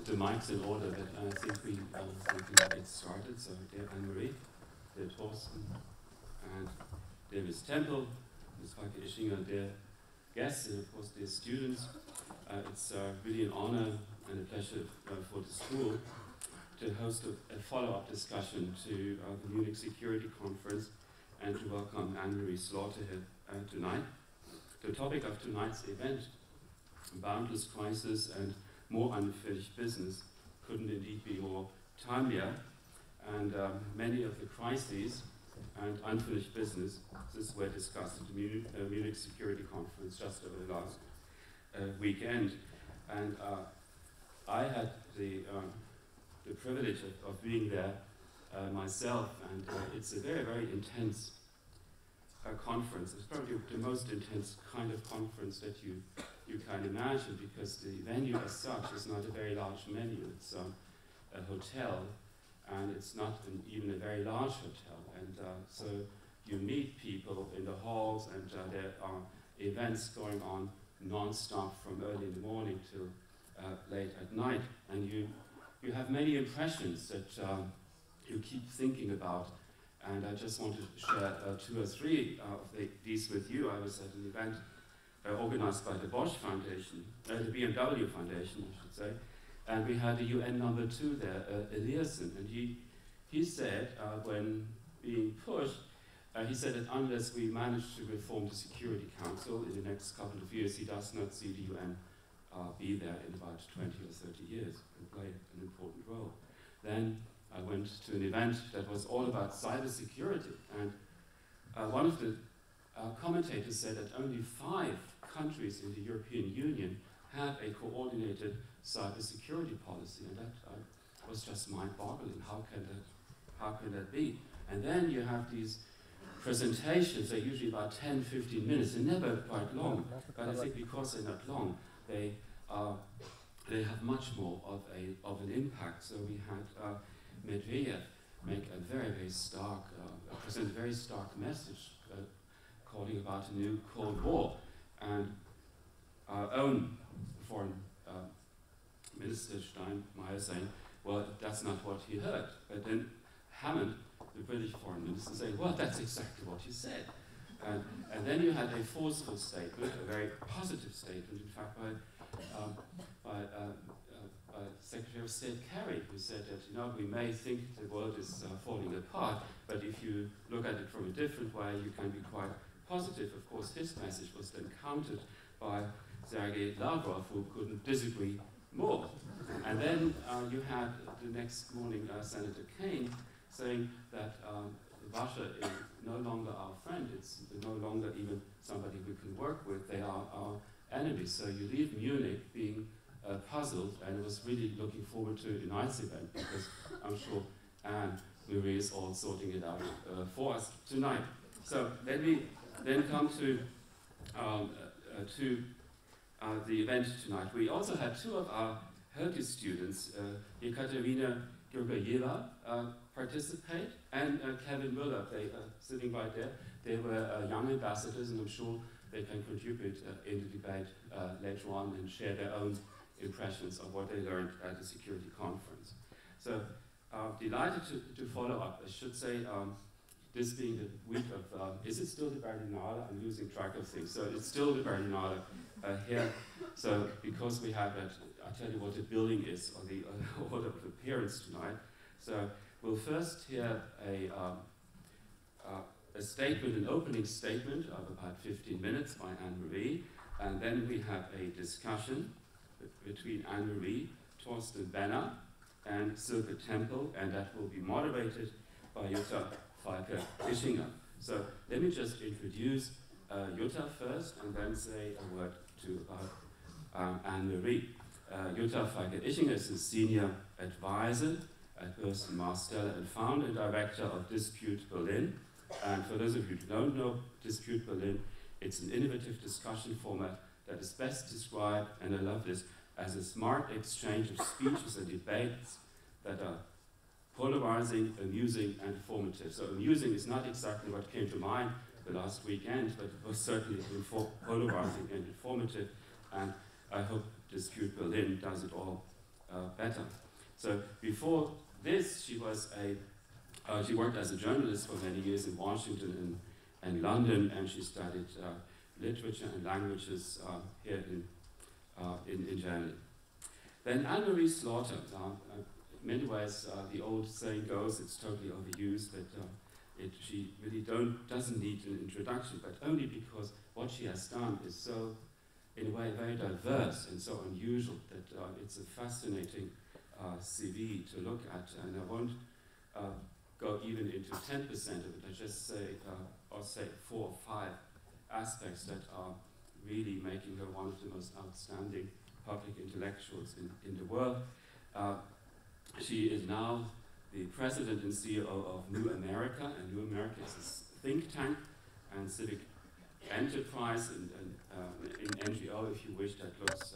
the mics in order, but I think we can get started. So there Anne-Marie, there Thorsten, and there is Tempel, Ms. Falke-Ischinger, their guests, and of course their students. It's really an honor and a pleasure for the school to host a follow-up discussion to the Munich Security Conference and to welcome Anne-Marie Slaughter here tonight. The topic of tonight's event, boundless crisis and more unfinished business, couldn't indeed be more timelier. And many of the crises and unfinished business were discussed at the Munich Security Conference just over the last weekend. And I had the privilege of being there myself, and it's a very, very intense conference. It's probably the most intense kind of conference that you can imagine, because the venue as such is not a very large venue. It's a hotel, and it's not even a very large hotel. And so you meet people in the halls, and there are events going on non-stop from early in the morning till late at night. And you have many impressions that you keep thinking about. And I just want to share two or three of these with you. I was at an event organized by the Bosch Foundation, the BMW Foundation, I should say, and we had a UN number 2 there, Eliasson, and he said, when being pushed, he said that unless we manage to reform the Security Council in the next couple of years, he does not see the UN be there in about 20 or 30 years and play an important role. Then I went to an event that was all about cybersecurity, and one of the commentators said that only 5 countries in the European Union have a coordinated cybersecurity policy, and that was just mind-boggling. How can that be? And then you have these presentations. They're usually about 10-15 minutes. They're never quite long, but I think because they're not long, they have much more of an impact. So we had Medvedev make a very, very stark, present a very stark message, calling about a new Cold War, and our own foreign minister Steinmeier saying, well, that's not what he heard. But then Hammond, the British foreign minister, saying, well, that's exactly what he said. And then you had a forceful statement, a very positive statement, in fact, by Secretary of State Kerry, who said that, we may think the world is falling apart, but if you look at it from a different way, you can be quite positive. Of course, his message was then countered by Sergei Lavrov, who couldn't disagree more. And then you had the next morning Senator Kane saying that Russia is no longer our friend, it's no longer even somebody we can work with, they are our enemies. So you leave Munich being puzzled, and I was really looking forward to tonight's event, because I'm sure Anne-Marie is all sorting it out for us tonight. So let me then come to the event tonight. We also had 2 of our Hertie students, Ekaterina Georgieva, participate, and Kevin Müller, they are sitting right there. They were young ambassadors, and I'm sure they can contribute in the debate later on and share their own impressions of what they learned at the security conference. So delighted to follow up. I should say, this being the week of, is it still the Berlinale? I'm losing track of things. So it's still the Berlinale here. So because we have it, I'll tell you what the billing is on the order of appearance tonight. So we'll first hear a statement, an opening statement of about 15 minutes by Anne-Marie, and then we have a discussion between Anne-Marie, Thorsten Benner, and Sylke Tempel, and that will be moderated by Jutta Falke-Ischinger. So let me just introduce Jutta first, and then say a word about Anne-Marie. Jutta Falke-Ischinger is a senior advisor at Burson, Marsteller, and founder and director of Dispute Berlin. And for those of you who don't know Dispute Berlin, it's an innovative discussion format that is best described, and I love this, as a smart exchange of speeches and debates that are polarizing, amusing, and informative. So amusing is not exactly what came to mind the last weekend, but it was certainly polarizing and informative, and I hope Dispute Berlin does it all better. So before this, she was she worked as a journalist for many years in Washington and London, and she studied literature and languages here in Germany. Then Anne-Marie Slaughter. In many ways, the old saying goes, it's totally overused, but she really doesn't need an introduction, but only because what she has done is so, in a way, very diverse and so unusual that it's a fascinating CV to look at, and I won't go even into 10% of it. I just say, I'll say 4 or 5 aspects that are really making her one of the most outstanding public intellectuals in the world. She is now the president and CEO of New America, and New America is a think tank and civic enterprise and an NGO, if you wish, that looks.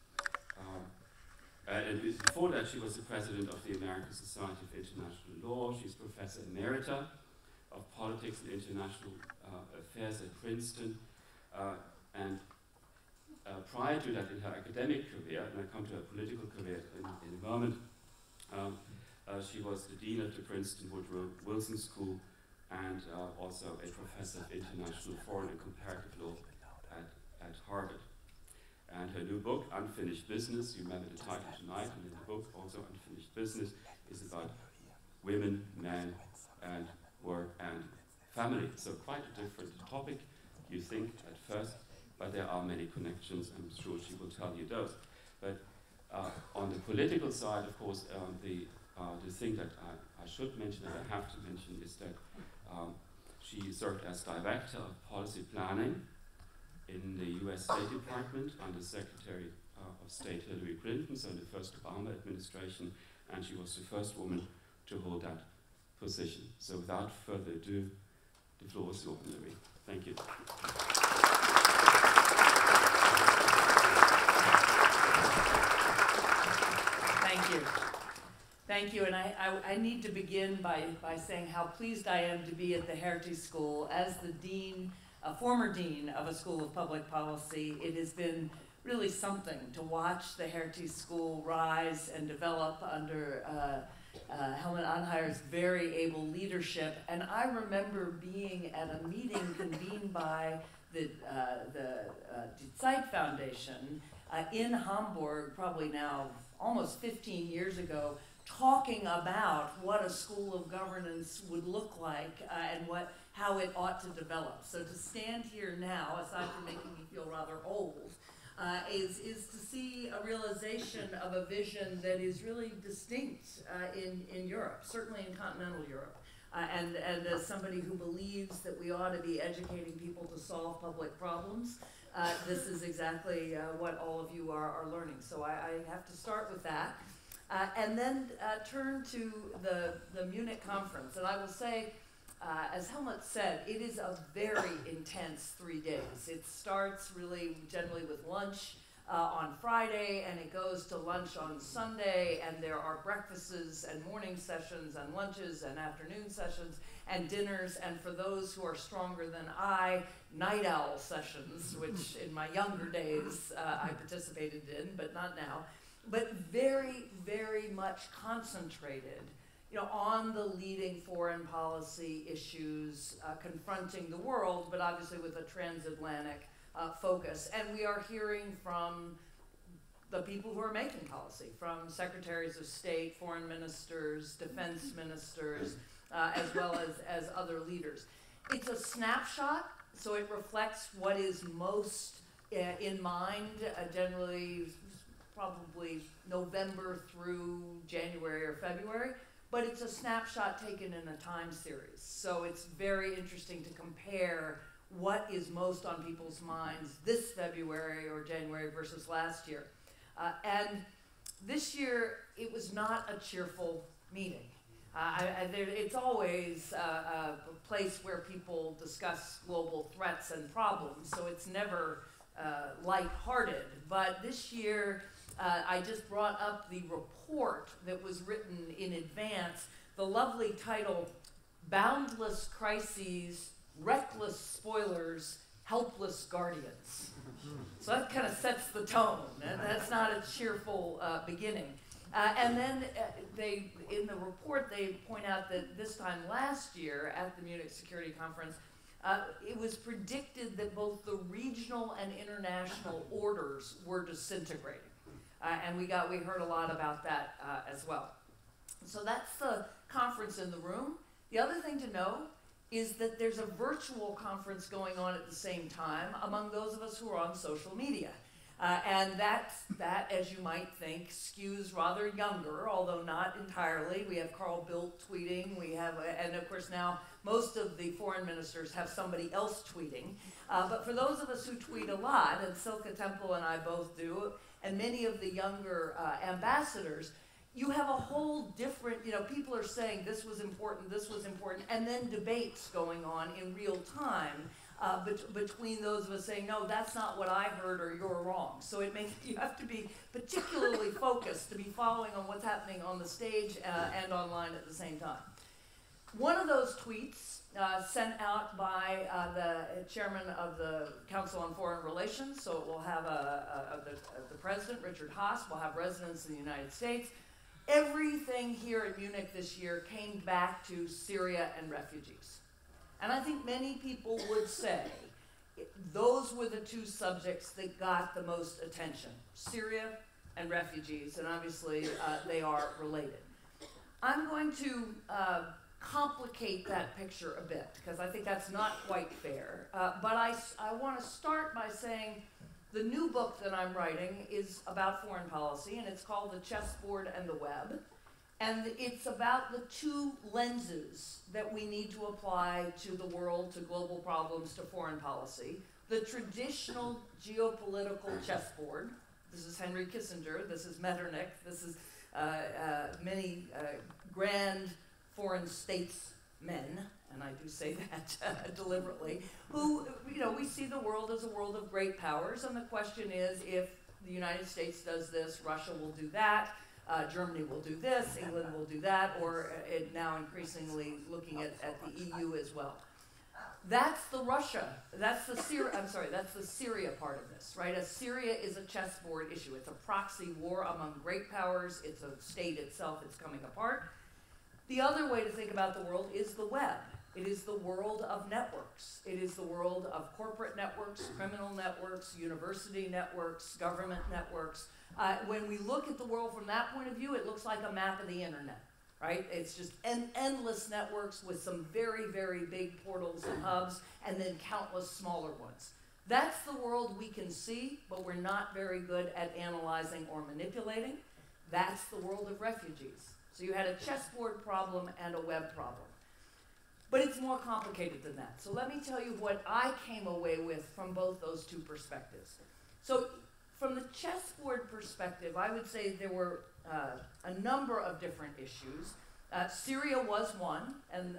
And before that, she was the president of the American Society of International Law. She's Professor Emerita of Politics and International Affairs at Princeton. And prior to that, in her academic career, and I come to her political career in a moment, she was the dean of the Princeton Woodrow Wilson School and also a professor of international foreign and comparative law at Harvard. And her new book, Unfinished Business, you remember the title tonight, and in the book also Unfinished Business, is about women, men, and work and family. So quite a different topic, you think at first, but there are many connections. I'm sure she will tell you those. But on the political side, of course, the thing that I should mention, that I have to mention, is that she served as Director of Policy Planning in the US State Department under Secretary of State Hillary Clinton, so in the first Obama administration, and she was the first woman to hold that position. So without further ado, the floor is yours, Marie. Thank you. Thank you. Thank you, and I need to begin by saying how pleased I am to be at the Hertie School as the dean, a former dean of a school of public policy. It has been really something to watch the Hertie School rise and develop under Helmut Anheier's very able leadership. And I remember being at a meeting convened by the Zeit Foundation in Hamburg, probably now almost 15 years ago, talking about what a school of governance would look like and how it ought to develop. So to stand here now, aside from making me feel rather old, is to see a realization of a vision that is really distinct in Europe, certainly in continental Europe. And as somebody who believes that we ought to be educating people to solve public problems, this is exactly what all of you are learning. So I have to start with that. And then turn to the Munich conference. And I will say, as Helmut said, it is a very intense 3 days. It starts really generally with lunch on Friday, and it goes to lunch on Sunday, and there are breakfasts and morning sessions and lunches and afternoon sessions and dinners, and for those who are stronger than I, night owl sessions, which in my younger days I participated in, but not now. But very, very much concentrated, on the leading foreign policy issues confronting the world, but obviously with a transatlantic focus. And we are hearing from the people who are making policy, from secretaries of state, foreign ministers, defense ministers, as well as other leaders. It's a snapshot, so it reflects what is most in mind, generally probably November through January or February, but it's a snapshot taken in a time series. So it's very interesting to compare what is most on people's minds this February or January versus last year. And this year, it was not a cheerful meeting. It's always a place where people discuss global threats and problems, so it's never lighthearted. But this year, I just brought up the report that was written in advance, the lovely title, Boundless Crises, Reckless Spoilers, Helpless Guardians. So that kind of sets the tone, and that's not a cheerful beginning. And then in the report, they point out that this time last year at the Munich Security Conference, it was predicted that both the regional and international orders were disintegrating. And we heard a lot about that as well. So that's the conference in the room. The other thing to know is that there's a virtual conference going on at the same time among those of us who are on social media. And that, as you might think, skews rather younger, although not entirely. We have Carl Bildt tweeting, and of course now most of the foreign ministers have somebody else tweeting. But for those of us who tweet a lot, and Sylke, Tempel, and I both do, and many of the younger ambassadors, you have a whole different, people are saying this was important, and then debates going on in real time between those of us saying, no, that's not what I heard, or you're wrong. So it makes you have to be particularly focused to be following on what's happening on the stage and online at the same time. One of those tweets sent out by the chairman of the Council on Foreign Relations, so it will have the president, Richard Haas, will have residence in the United States. Everything here in Munich this year came back to Syria and refugees. And I think many people would say those were the two subjects that got the most attention, Syria and refugees, and obviously they are related. I'm going to complicate that picture a bit, because I think that's not quite fair. But I want to start by saying the new book that I'm writing is about foreign policy, and it's called The Chessboard and the Web. And it's about the two lenses that we need to apply to the world, to global problems, to foreign policy. The traditional geopolitical chessboard. This is Henry Kissinger, this is Metternich, this is many grand foreign statesmen, and I do say that deliberately, who, we see the world as a world of great powers, and the question is, if the United States does this, Russia will do that, Germany will do this, England will do that, or now increasingly looking at the EU as well. That's the that's the Syria part of this, right? Syria is a chessboard issue. It's a proxy war among great powers. It's a state itself. It's coming apart. The other way to think about the world is the web. It is the world of networks. It is the world of corporate networks, criminal networks, university networks, government networks. When we look at the world from that point of view, it looks like a map of the internet, right? It's just endless networks with some very, very big portals and hubs, and then countless smaller ones. That's the world we can see, but we're not very good at analyzing or manipulating. That's the world of refugees. So you had a chessboard problem and a web problem. But it's more complicated than that. So let me tell you what I came away with from both those two perspectives. So from the chessboard perspective, I would say there were a number of different issues. Syria was one, and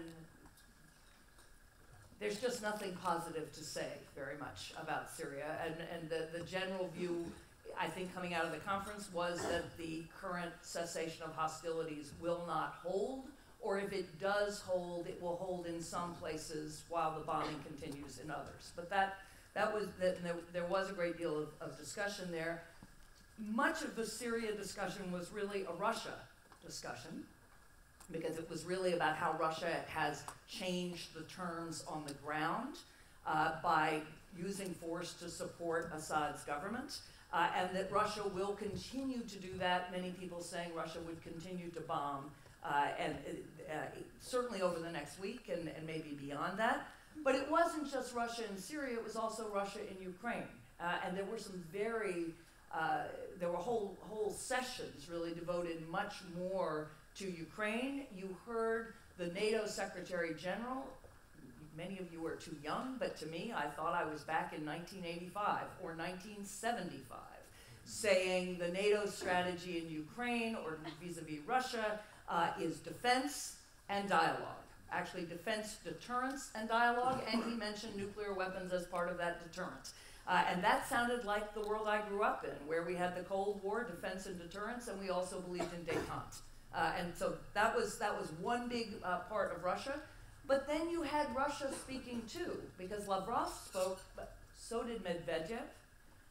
there's just nothing positive to say very much about Syria. And the general view, I think, coming out of the conference was that the current cessation of hostilities will not hold, or if it does hold, it will hold in some places while the bombing continues in others. But there was a great deal of discussion there. Much of the Syria discussion was really a Russia discussion, because it was really about how Russia has changed the terms on the ground by using force to support Assad's government, and that Russia will continue to do that. Many people saying Russia would continue to bomb, and certainly over the next week and maybe beyond that. But it wasn't just Russia and Syria, it was also Russia and Ukraine. And there were some there were whole sessions really devoted much more to Ukraine. You heard the NATO Secretary General. Many of you are too young, but to me, I thought I was back in 1985 or 1975, saying the NATO strategy in Ukraine or vis-a-vis Russia is defense and dialogue. Actually, defense, deterrence, and dialogue, and he mentioned nuclear weapons as part of that deterrent. And that sounded like the world I grew up in, where we had the Cold War, defense and deterrence, and we also believed in détente. And so that was one big part of Russia. But then you had Russia speaking too, because Lavrov spoke, but so did Medvedev.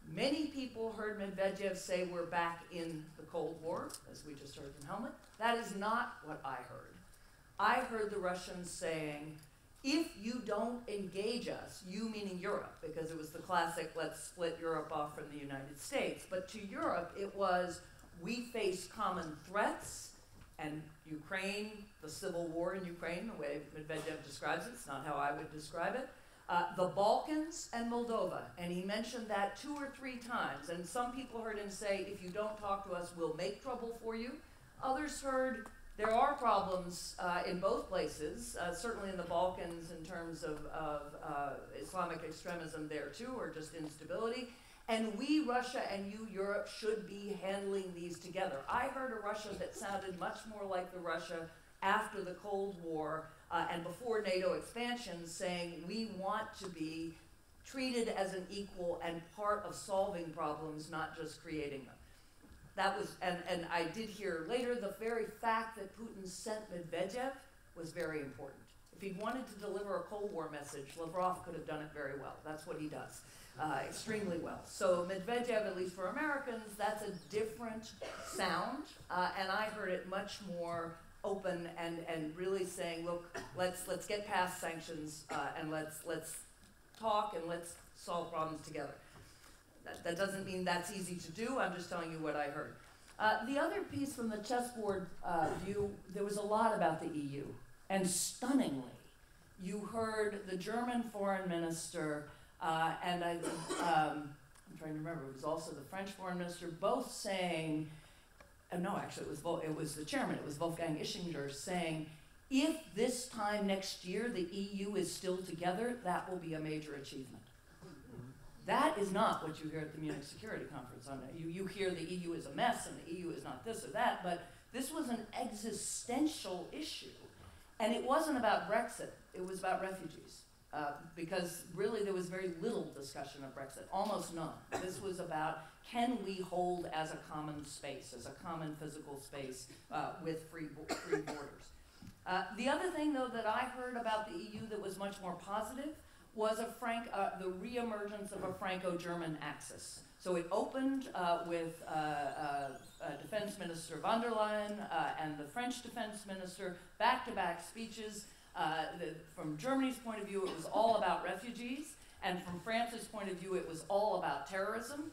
Many people heard Medvedev say we're back in the Cold War, as we just heard from Helmut. That is not what I heard. I heard the Russians saying, if you don't engage us, you meaning Europe, because it was the classic, let's split Europe off from the United States. But to Europe, it was, we face common threats, and Ukraine, the civil war in Ukraine, the way Medvedev describes it, it's not how I would describe it. The Balkans and Moldova, and he mentioned that 2 or 3 times, and some people heard him say, if you don't talk to us, we'll make trouble for you. Others heard, there are problems in both places, certainly in the Balkans in terms of Islamic extremism there too, or just instability. And we, Russia, and you, Europe, should be handling these together. I heard a Russia that sounded much more like the Russia after the Cold War and before NATO expansion, saying we want to be treated as an equal and part of solving problems, not just creating them. That was, and I did hear later, the very fact that Putin sent Medvedev was very important. If he wanted to deliver a Cold War message, Lavrov could have done it very well. That's what he does, extremely well. So Medvedev, at least for Americans, that's a different sound, and I heard it much more open and really saying, look, let's get past sanctions and let's talk and let's solve problems together. That doesn't mean that's easy to do. I'm just telling you what I heard. The other piece from the chessboard view, there was a lot about the EU. And stunningly, you heard the German foreign minister and I'm trying to remember, it was also the French foreign minister, both saying, no, actually it was the chairman, it was Falke-Ischinger saying, if this time next year the EU is still together, that will be a major achievement. That is not what you hear at the Munich Security Conference. You hear the EU is a mess and the EU is not this or that, but this was an existential issue. And it wasn't about Brexit, it was about refugees. Because really there was very little discussion of Brexit, almost none. This was about, can we hold as a common space, as a common physical space with free borders. The other thing, though, that I heard about the EU that was much more positive was the reemergence of a Franco-German axis. So it opened with Defense Minister von der Leyen and the French Defense Minister, back-to-back speeches. From Germany's point of view, it was all about refugees, and from France's point of view, it was all about terrorism.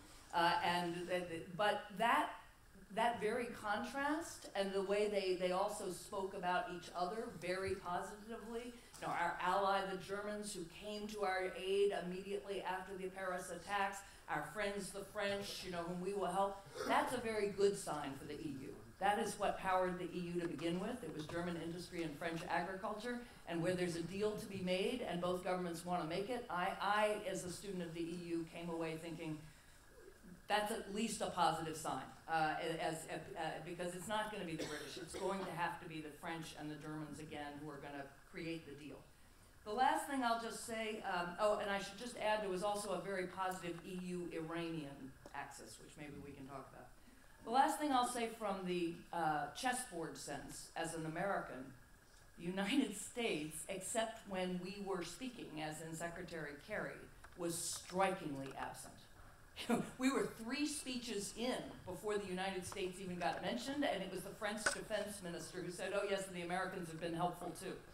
But that very contrast and the way they also spoke about each other very positively. You know, our ally, the Germans, who came to our aid immediately after the Paris attacks, our friends, the French, you know, whom we will help. That's a very good sign for the EU. That is what powered the EU to begin with. It was German industry and French agriculture, and where there's a deal to be made and both governments want to make it, I, as a student of the EU, came away thinking that's at least a positive sign, because it's not going to be the British. It's going to have to be the French and the Germans again who are going to create the deal. The last thing I'll just say, and I should just add, there was also a very positive EU-Iranian axis, which maybe we can talk about. The last thing I'll say from the chessboard sense, as an American, the United States, except when we were speaking, as in Secretary Kerry, was strikingly absent. We were 3 speeches in before the United States even got mentioned, and it was the French defense minister who said, oh yes, the Americans have been helpful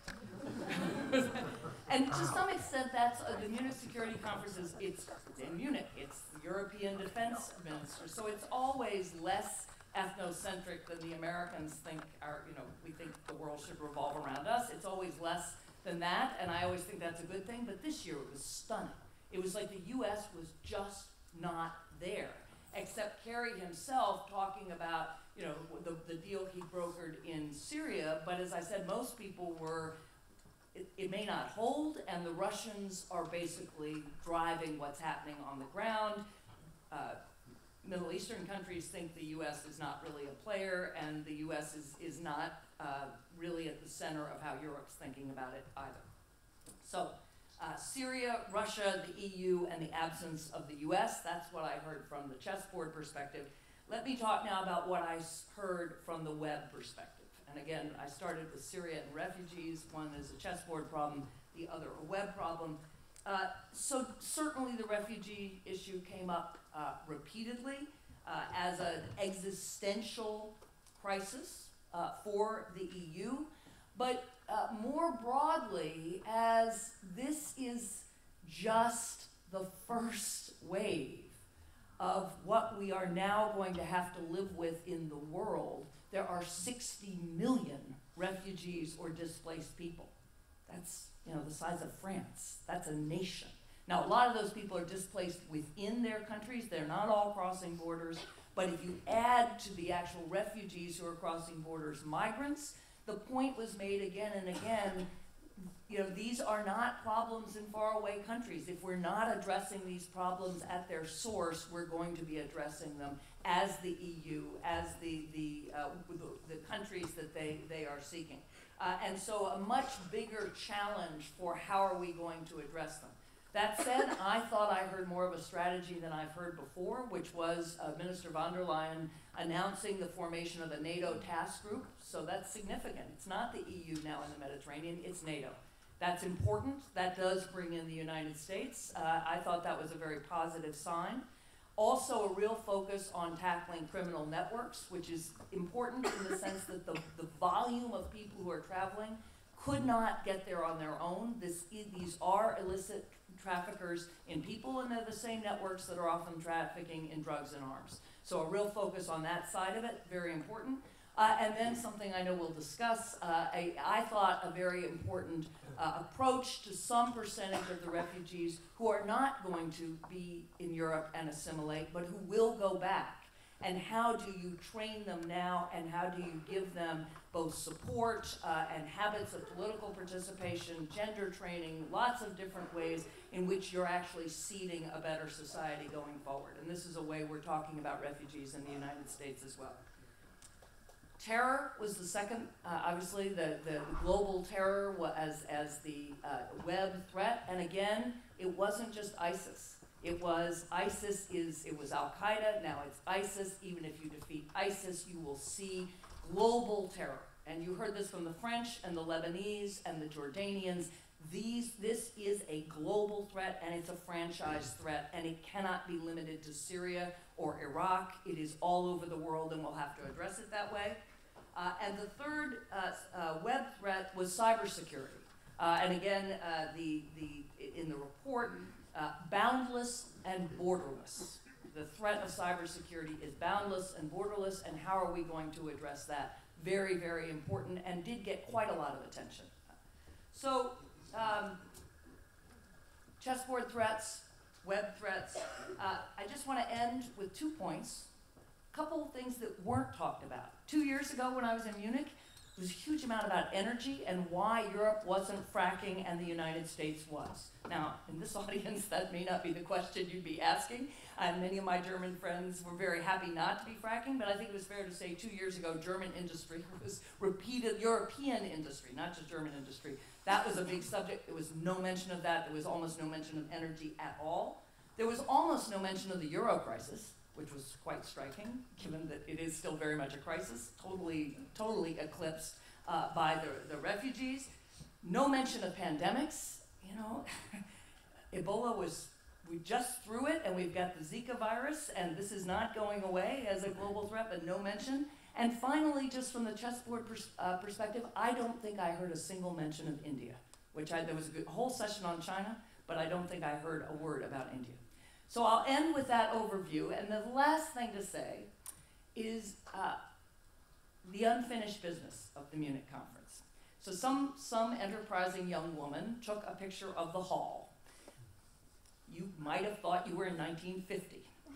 too. And to some extent, that's the Munich Security Conference it's in Munich. It's the European defense minister. So it's always less ethnocentric than the Americans think we think the world should revolve around us. It's always less than that, and I always think that's a good thing. But this year it was stunning. It was like the US was just not there, except Kerry himself talking about, you know, the deal he brokered in Syria. But as I said, most people were, it may not hold, and the Russians are basically driving what's happening on the ground. Middle Eastern countries think the US is not really a player, and the US is not really at the center of how Europe's thinking about it either. So Syria, Russia, the EU, and the absence of the US, that's what I heard from the chessboard perspective. Let me talk now about what I heard from the web perspective. And again, I started with Syria and refugees. One is a chessboard problem, the other a web problem. So certainly the refugee issue came up repeatedly as an existential crisis for the EU, but more broadly as this is just the first wave of what we are now going to have to live with in the world. There are 60 million refugees or displaced people. That's, you know, the size of France. That's a nation. Now, a lot of those people are displaced within their countries. They're not all crossing borders. But if you add to the actual refugees who are crossing borders migrants, the point was made again and again, you know, these are not problems in faraway countries. If we're not addressing these problems at their source, we're going to be addressing them as the EU, as the countries that they are seeking. And so a much bigger challenge for how are we going to address them. That said, I thought I heard more of a strategy than I've heard before, which was Minister von der Leyen announcing the formation of a NATO task group. So that's significant. It's not the EU now in the Mediterranean, it's NATO. That's important. That does bring in the United States. I thought that was a very positive sign. Also a real focus on tackling criminal networks, which is important in the sense that the volume of people who are traveling could not get there on their own. These are illicit traffickers in people, and they're the same networks that are often trafficking in drugs and arms. So a real focus on that side of it, very important. And then something I know we'll discuss, I thought a very important approach to some percentage of the refugees who are not going to be in Europe and assimilate, but who will go back. And how do you train them now, and how do you give them both support and habits of political participation, gender training, lots of different ways in which you're actually seeding a better society going forward. And this is a way we're talking about refugees in the United States as well. Terror was the second, obviously the global terror as the web threat. And again, it wasn't just ISIS. It was it was Al-Qaeda, now it's ISIS. Even if you defeat ISIS, you will see global terror. And you heard this from the French and the Lebanese and the Jordanians. This is a global threat, and it's a franchise threat, and it cannot be limited to Syria or Iraq. It is all over the world, and we'll have to address it that way. And the third web threat was cybersecurity. And again, in the report, boundless and borderless. The threat of cybersecurity is boundless and borderless, and how are we going to address that? Very, very important, and did get quite a lot of attention. So, chessboard threats, web threats. I just want to end with 2 points. A couple of things that weren't talked about. 2 years ago when I was in Munich, there was a huge amount about energy and why Europe wasn't fracking and the United States was. Now, in this audience, that may not be the question you'd be asking. And many of my German friends were very happy not to be fracking, but I think it was fair to say 2 years ago, German industry was repeated, European industry, not just German industry. That was a big subject. There was no mention of that. There was almost no mention of energy at all. There was almost no mention of the Euro crisis, which was quite striking, given that it is still very much a crisis, totally eclipsed by the refugees. No mention of pandemics. You know, Ebola we just threw it, and we've got the Zika virus, and this is not going away as a global threat, but no mention. And finally, just from the chessboard perspective, I don't think I heard a single mention of India, there was a whole session on China, but I don't think I heard a word about India. So I'll end with that overview, and the last thing to say is the unfinished business of the Munich conference. So some enterprising young woman took a picture of the hall. You might have thought you were in 1950.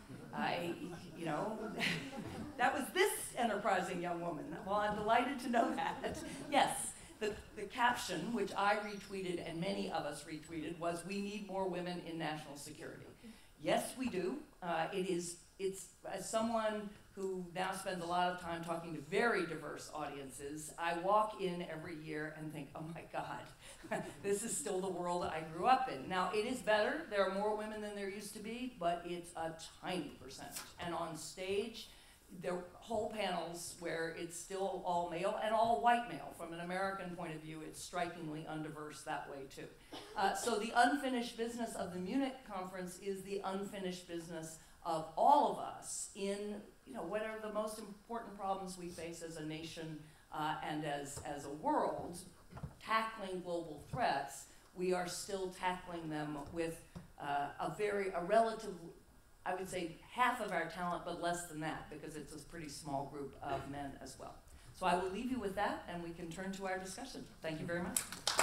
That was this enterprising young woman. Well, I'm delighted to know that. Yes, the caption, which I retweeted and many of us retweeted, was, "We need more women in national security." Yes, we do. It's as someone who now spends a lot of time talking to very diverse audiences, I walk in every year and think, oh my God, this is still the world I grew up in. Now, it is better. There are more women than there used to be, but it's a tiny percentage. And on stage, there are whole panels where it's still all male and all white male. From an American point of view, it's strikingly undiverse that way too. So the unfinished business of the Munich conference is the unfinished business of all of us in, what are the most important problems we face as a nation and as a world, tackling global threats. We are still tackling them with a relative, I would say half of our talent, but less than that, because it's a pretty small group of men as well. So I will leave you with that, and we can turn to our discussion. Thank you very much.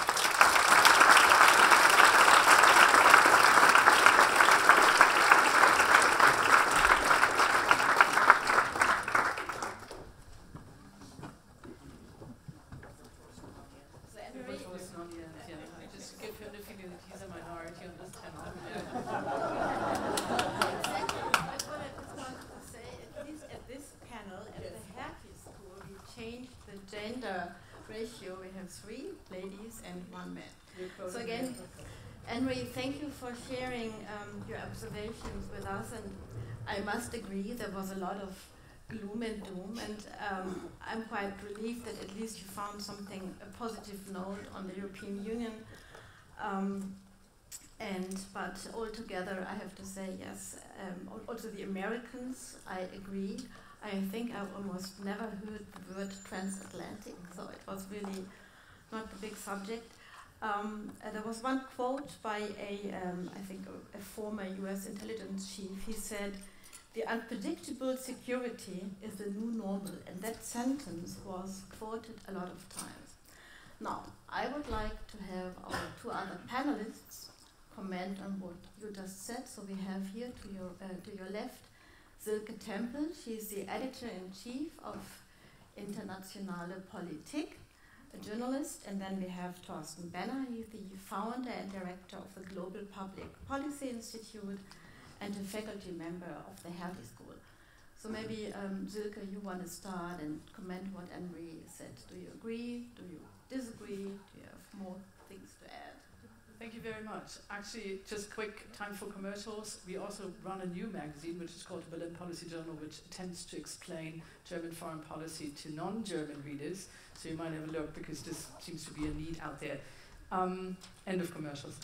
Just give him the feeling that he's a minority on this panel. That's what I just wanted to say. At least at this panel, at the Hertie school, we changed the gender ratio. We have 3 ladies and 1 man. So again, Henry, thank you for sharing your observations with us. And I must agree, there was a lot of gloom and doom, and I'm quite relieved that at least you found something, a positive note on the European Union. But altogether, I have to say yes. Also, the Americans, I agree. I think I've almost never heard the word transatlantic, so it was really not the big subject. There was one quote by I think a former US intelligence chief. He said, "The unpredictable security is the new normal," and that sentence was quoted a lot of times. Now, I would like to have our 2 other panelists comment on what you just said. So we have here to your left, Sylke Tempel. She's the editor-in-chief of Internationale Politik, a journalist. And then we have Thorsten. He's the founder and director of the Global Public Policy Institute and a faculty member of the Hertie School. So maybe, Sylke, you want to start and comment what Henry said. Do you agree? Do you disagree? Do you have more things to add? Thank you very much. Actually, just quick time for commercials. We also run a new magazine, which is called Berlin Policy Journal, which attempts to explain German foreign policy to non-German readers. So you might have a look, because this seems to be a need out there. End of commercials.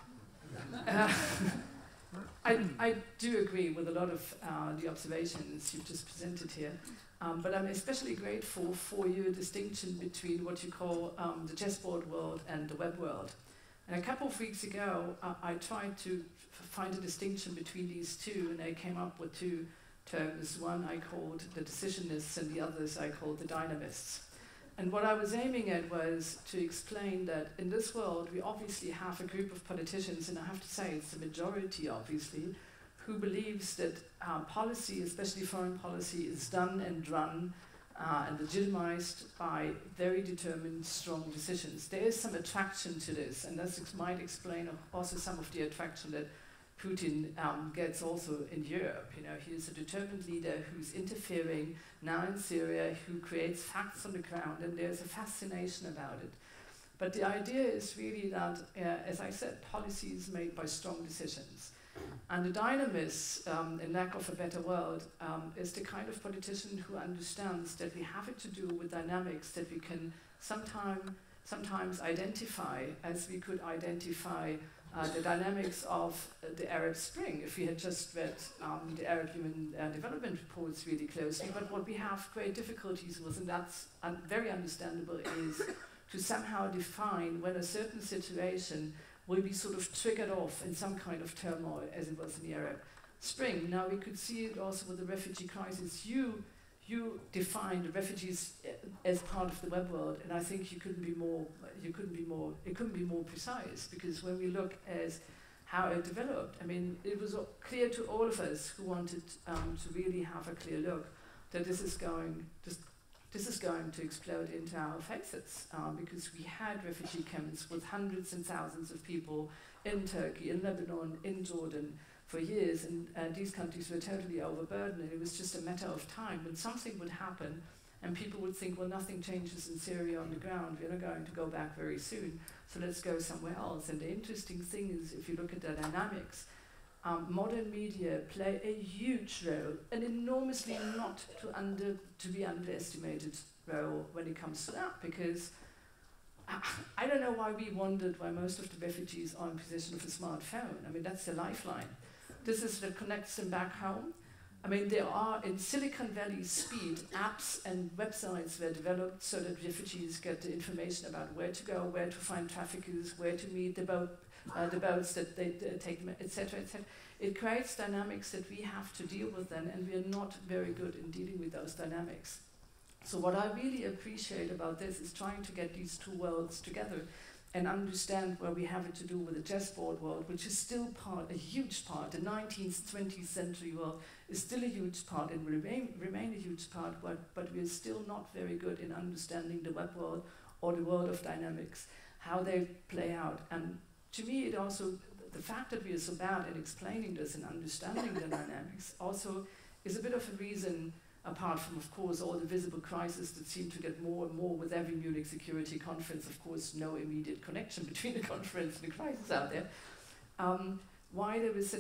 I do agree with a lot of the observations you've just presented here, but I'm especially grateful for your distinction between what you call the chessboard world and the web world. And a couple of weeks ago, I tried to find a distinction between these two, and I came up with 2 terms. One I called the decisionists, and the others I called the dynamists. And what I was aiming at was to explain that in this world, we obviously have a group of politicians, and I have to say it's the majority, obviously, who believes that policy, especially foreign policy, is done and run and legitimized by very determined, strong decisions. There is some attraction to this, and that might explain also some of the attraction that Putin gets also in Europe. He's a determined leader who's interfering now in Syria, who creates facts on the ground, and there's a fascination about it. But the idea is really that, as I said, policy is made by strong decisions. And the dynamist, in lack of a better word, is the kind of politician who understands that we have it to do with dynamics that we can sometimes identify, as we could identify the dynamics of the Arab Spring, if we had just read the Arab Human Development reports really closely. But what we have great difficulties with, and that's very understandable, is to somehow define when a certain situation will be sort of triggered off in some kind of turmoil, as it was in the Arab Spring. Now we could see it also with the refugee crisis. You define the refugees as part of the web world, and I think it couldn't be more precise, because when we look at how it developed, I mean, it was clear to all of us who wanted to really have a clear look that this is going to explode into our faces, because we had refugee camps with hundreds and thousands of people in Turkey, in Lebanon, in Jordan for years, and these countries were totally overburdened, and it was just a matter of time when something would happen and people would think, well, nothing changes in Syria on the ground, we're not going to go back very soon, so let's go somewhere else. And the interesting thing is, if you look at the dynamics, modern media play a huge role, an enormously not to be underestimated role when it comes to that, because I don't know why we wondered why most of the refugees are in possession of a smartphone. I mean, that's their lifeline. This is what connects them back home. I mean, there are, in Silicon Valley speed, apps and websites were developed so that refugees get the information about where to go, where to find traffickers, where to meet the boats that they take them, etc., etc. It creates dynamics that we have to deal with then, and we are not very good in dealing with those dynamics. So what I really appreciate about this is trying to get these two worlds together and understand where we have it to do with the chessboard world, which is still a huge part. The 19th, 20th century world is still a huge part and will remain a huge part, but we're still not very good in understanding the web world or the world of dynamics, how they play out. And to me, it also, the fact that we are so bad at explaining this and understanding the dynamics also is a bit of a reason, apart from, of course, all the visible crises that seem to get more and more with every Munich Security Conference, of course, no immediate connection between the conference and the crisis out there. Why there was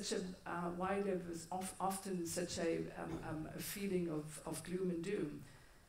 often such a feeling of gloom and doom.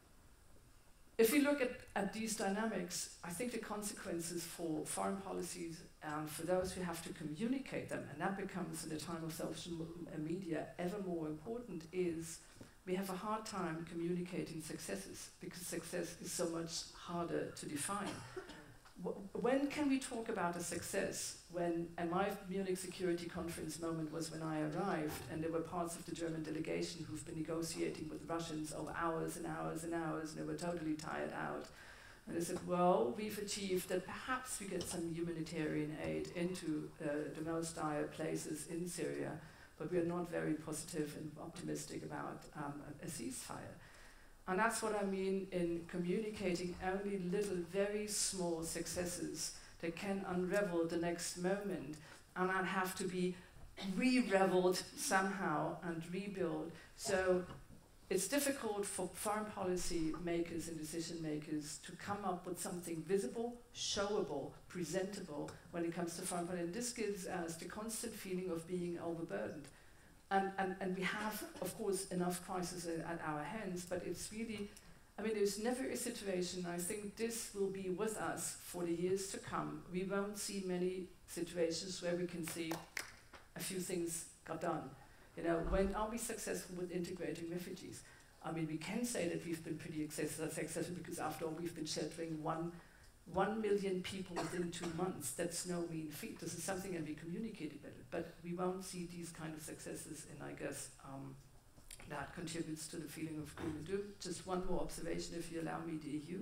If we look at these dynamics, I think the consequences for foreign policies and for those who have to communicate them, and that becomes in the time of social media ever more important, is we have a hard time communicating successes because success is so much harder to define. When can we talk about a success? And my Munich Security Conference moment was when I arrived, and there were parts of the German delegation who've been negotiating with the Russians over hours and hours and hours, and they were totally tired out. And they said, well, we've achieved that perhaps we get some humanitarian aid into the most dire places in Syria, but we are not very positive and optimistic about a ceasefire. And that's what I mean in communicating only little, very small successes that can unravel the next moment and that have to be re-reveled somehow and rebuilt. So it's difficult for foreign policy makers and decision makers to come up with something visible, showable, presentable when it comes to foreign policy. And this gives us the constant feeling of being overburdened. And we have, of course, enough crises at our hands, but it's really, I mean, there's never a situation, I think this will be with us for the years to come. We won't see many situations where we can see a few things got done. You know, when are we successful with integrating refugees? I mean, we can say that we've been pretty successful because after all, we've been sheltering 1 million people within 2 months. That's no mean feat. This is something that we communicated better, but we won't see these kind of successes, and I guess that contributes to the feeling of gloom and doom. Just one more observation, if you allow me, the EU.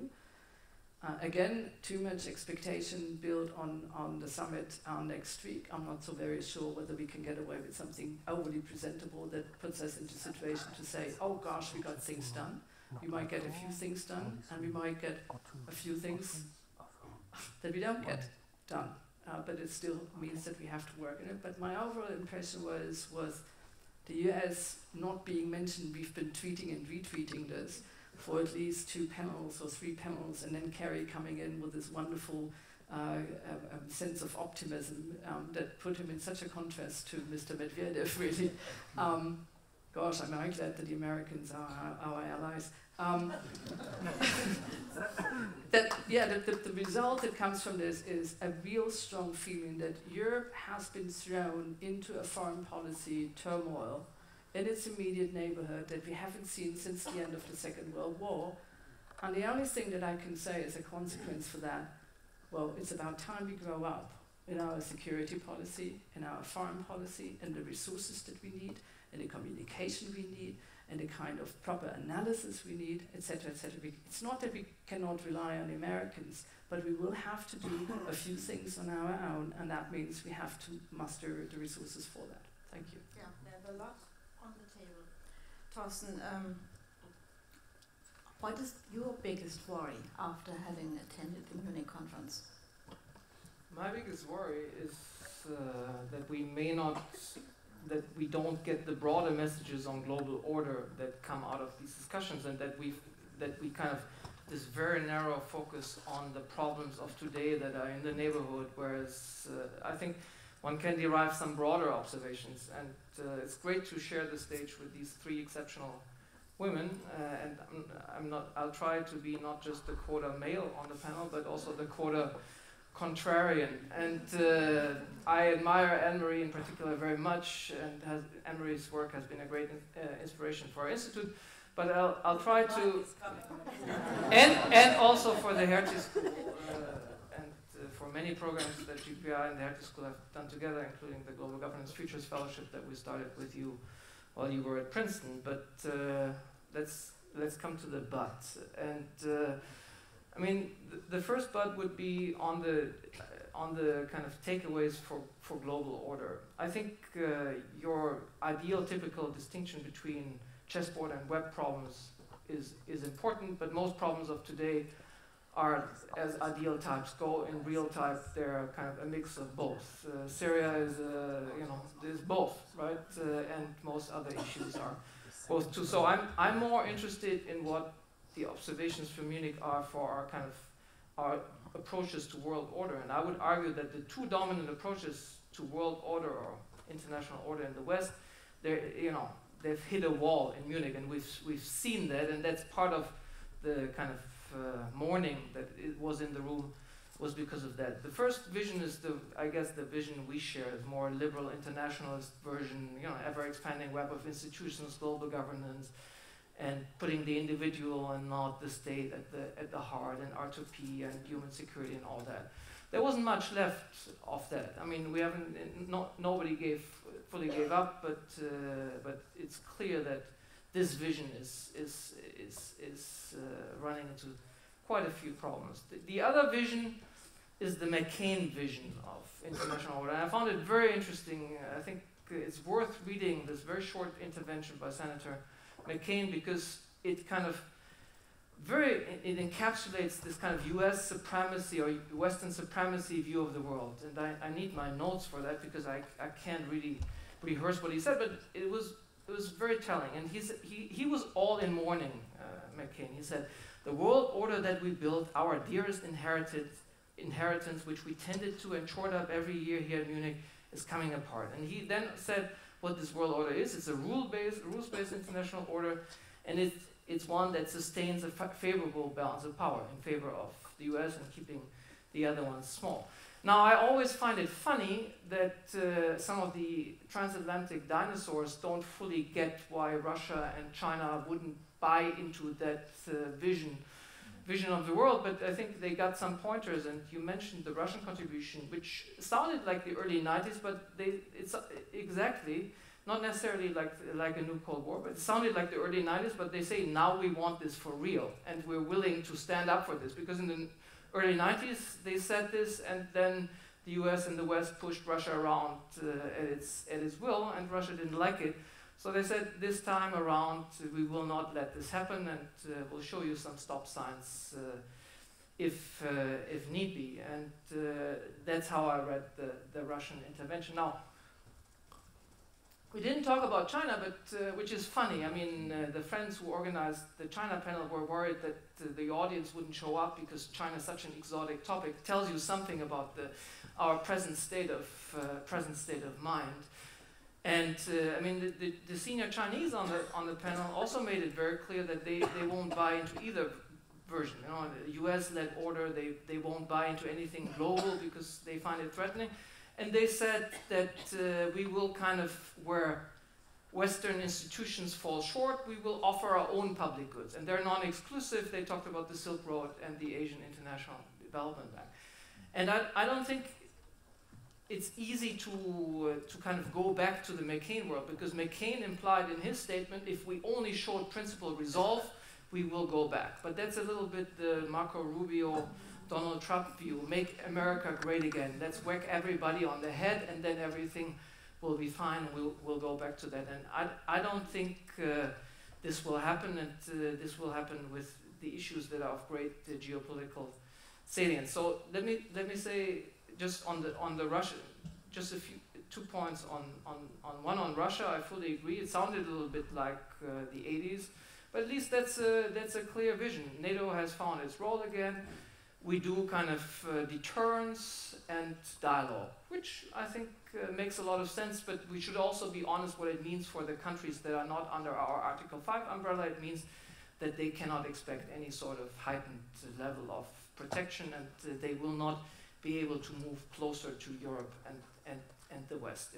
Again, too much expectation built on the summit next week. I'm not so very sure whether we can get away with something overly presentable that puts us into a situation to say, oh gosh, we got things done. We might get a few things done, and we might get a few things that we don't get done. But it still means that we have to work in it. But my overall impression was the US not being mentioned. We've been tweeting and retweeting this for at least 2 panels or 3 panels, and then Kerry coming in with this wonderful sense of optimism that put him in such a contrast to Mr. Medvedev, really. Gosh, I'm very glad that the Americans are our allies. The result that comes from this is a real strong feeling that Europe has been thrown into a foreign policy turmoil in its immediate neighborhood that we haven't seen since the end of the Second World War. And the only thing that I can say as a consequence for that, well, it's about time we grow up in our security policy, in our foreign policy, in the resources that we need, in the communication we need, and the kind of proper analysis we need, etc., etc. It's not that we cannot rely on the Americans, but we will have to do a few things on our own, and that means we have to muster the resources for that. Thank you. Yeah, there's a lot on the table. Thorsten, what is your biggest worry after having attended the Munich conference? My biggest worry is that we don't get the broader messages on global order that come out of these discussions, and that we kind of this very narrow focus on the problems of today that are in the neighborhood, whereas I think one can derive some broader observations. And it's great to share the stage with these three exceptional women. And I'll try to be not just the quota male on the panel, but also the quota contrarian. And I admire Anne-Marie in particular very much, and Anne-Marie's work has been a great inspiration for our institute. But I'll try to, and also for the Hertie School, and for many programs that GPPI and the Hertie School have done together, including the Global Governance Futures Fellowship that we started with you while you were at Princeton. But let's come to the but. And I mean, the first but would be on the kind of takeaways for global order. I think your ideal, typical distinction between chessboard and web problems is important, but most problems of today are, as ideal types go, in real type they're kind of a mix of both. Syria is both, right? And most other issues are both too. So I'm more interested in what the observations from Munich are for our approaches to world order. And I would argue that the two dominant approaches to world order or international order in the West, they've hit a wall in Munich, and we've seen that, and that's part of the kind of mourning that it was in the room was because of that. The first vision is I guess the vision we share is more liberal internationalist version, ever expanding web of institutions, global governance, and putting the individual and not the state at the heart, and R2P and human security and all that. There wasn't much left of that. I mean, we haven't. Nobody fully gave up, but it's clear that this vision is running into quite a few problems. The other vision is the McCain vision of international order. And I found it very interesting. I think it's worth reading this very short intervention by Senator McCain, because it kind of it encapsulates this kind of U.S. supremacy or Western supremacy view of the world. And I need my notes for that, because I can't really rehearse what he said, but it was very telling. And he was all in mourning, McCain. He said, "The world order that we built, our dearest inheritance, which we tended to and shored up every year here in Munich, is coming apart." And he then said what this world order is. It's a rules-based international order, and it's one that sustains a favorable balance of power in favor of the US and keeping the other ones small. Now, I always find it funny that some of the transatlantic dinosaurs don't fully get why Russia and China wouldn't buy into that vision of the world, but I think they got some pointers. And you mentioned the Russian contribution, which sounded like the early 90s, but it's exactly not necessarily like a new Cold War, but it sounded like the early 90s. But they say now we want this for real, and we're willing to stand up for this, because in the early 90s they said this, and then the US and the West pushed Russia around at its will, and Russia didn't like it. So they said, this time around, we will not let this happen, and we'll show you some stop signs if need be. And that's how I read the Russian intervention. Now, we didn't talk about China, but which is funny. I mean, the friends who organized the China panel were worried that the audience wouldn't show up because China is such an exotic topic. Tells you something about our present state of mind. And I mean, the senior Chinese on the panel also made it very clear that they won't buy into either version. The US-led order, they won't buy into anything global because they find it threatening. And they said that we will kind of, where Western institutions fall short, we will offer our own public goods. And they're non-exclusive. They talked about the Silk Road and the Asian International Development Bank. And I don't think it's easy to kind of go back to the McCain world, because McCain implied in his statement, if we only showed principled resolve, we will go back. But that's a little bit the Marco Rubio, Donald Trump view, make America great again. Let's whack everybody on the head, and then everything will be fine, and we'll go back to that. And I don't think this will happen, and this will happen with the issues that are of great geopolitical salience. So let me say, just on the Russia, just 2 points on Russia. I fully agree. It sounded a little bit like the 80s, but at least that's a clear vision. NATO has found its role again. we do kind of deterrence and dialogue, which I think makes a lot of sense, but we should also be honest what it means for the countries that are not under our Article 5 umbrella. It means that they cannot expect any sort of heightened level of protection, and they will not be able to move closer to Europe and the West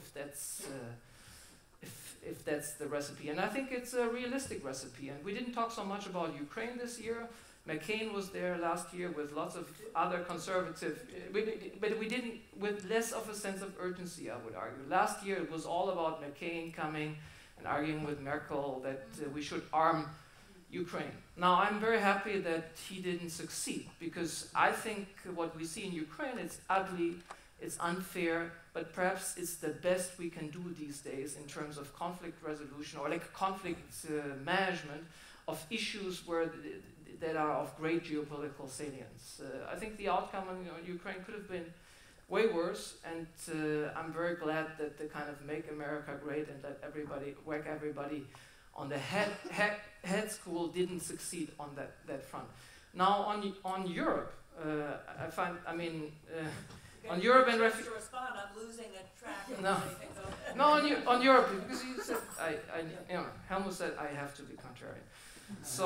if that's the recipe. And I think it's a realistic recipe. And we didn't talk so much about Ukraine this year. McCain was there last year with lots of other conservative, but we didn't, with less of a sense of urgency, I would argue. Last year it was all about McCain coming and arguing with Merkel that we should arm Ukraine. Now I'm very happy that he didn't succeed, because I think what we see in Ukraine, it's ugly, it's unfair, but perhaps it's the best we can do these days in terms of conflict resolution, or like conflict management of issues that are of great geopolitical salience. I think the outcome in Ukraine could have been way worse, and I'm very glad that the kind of Make America Great and let everybody, whack everybody on the head school didn't succeed on that front. Now on Europe, on Europe and refugees. I'm losing a track. No, on Europe, because you said Helmut said I have to be contrarian. So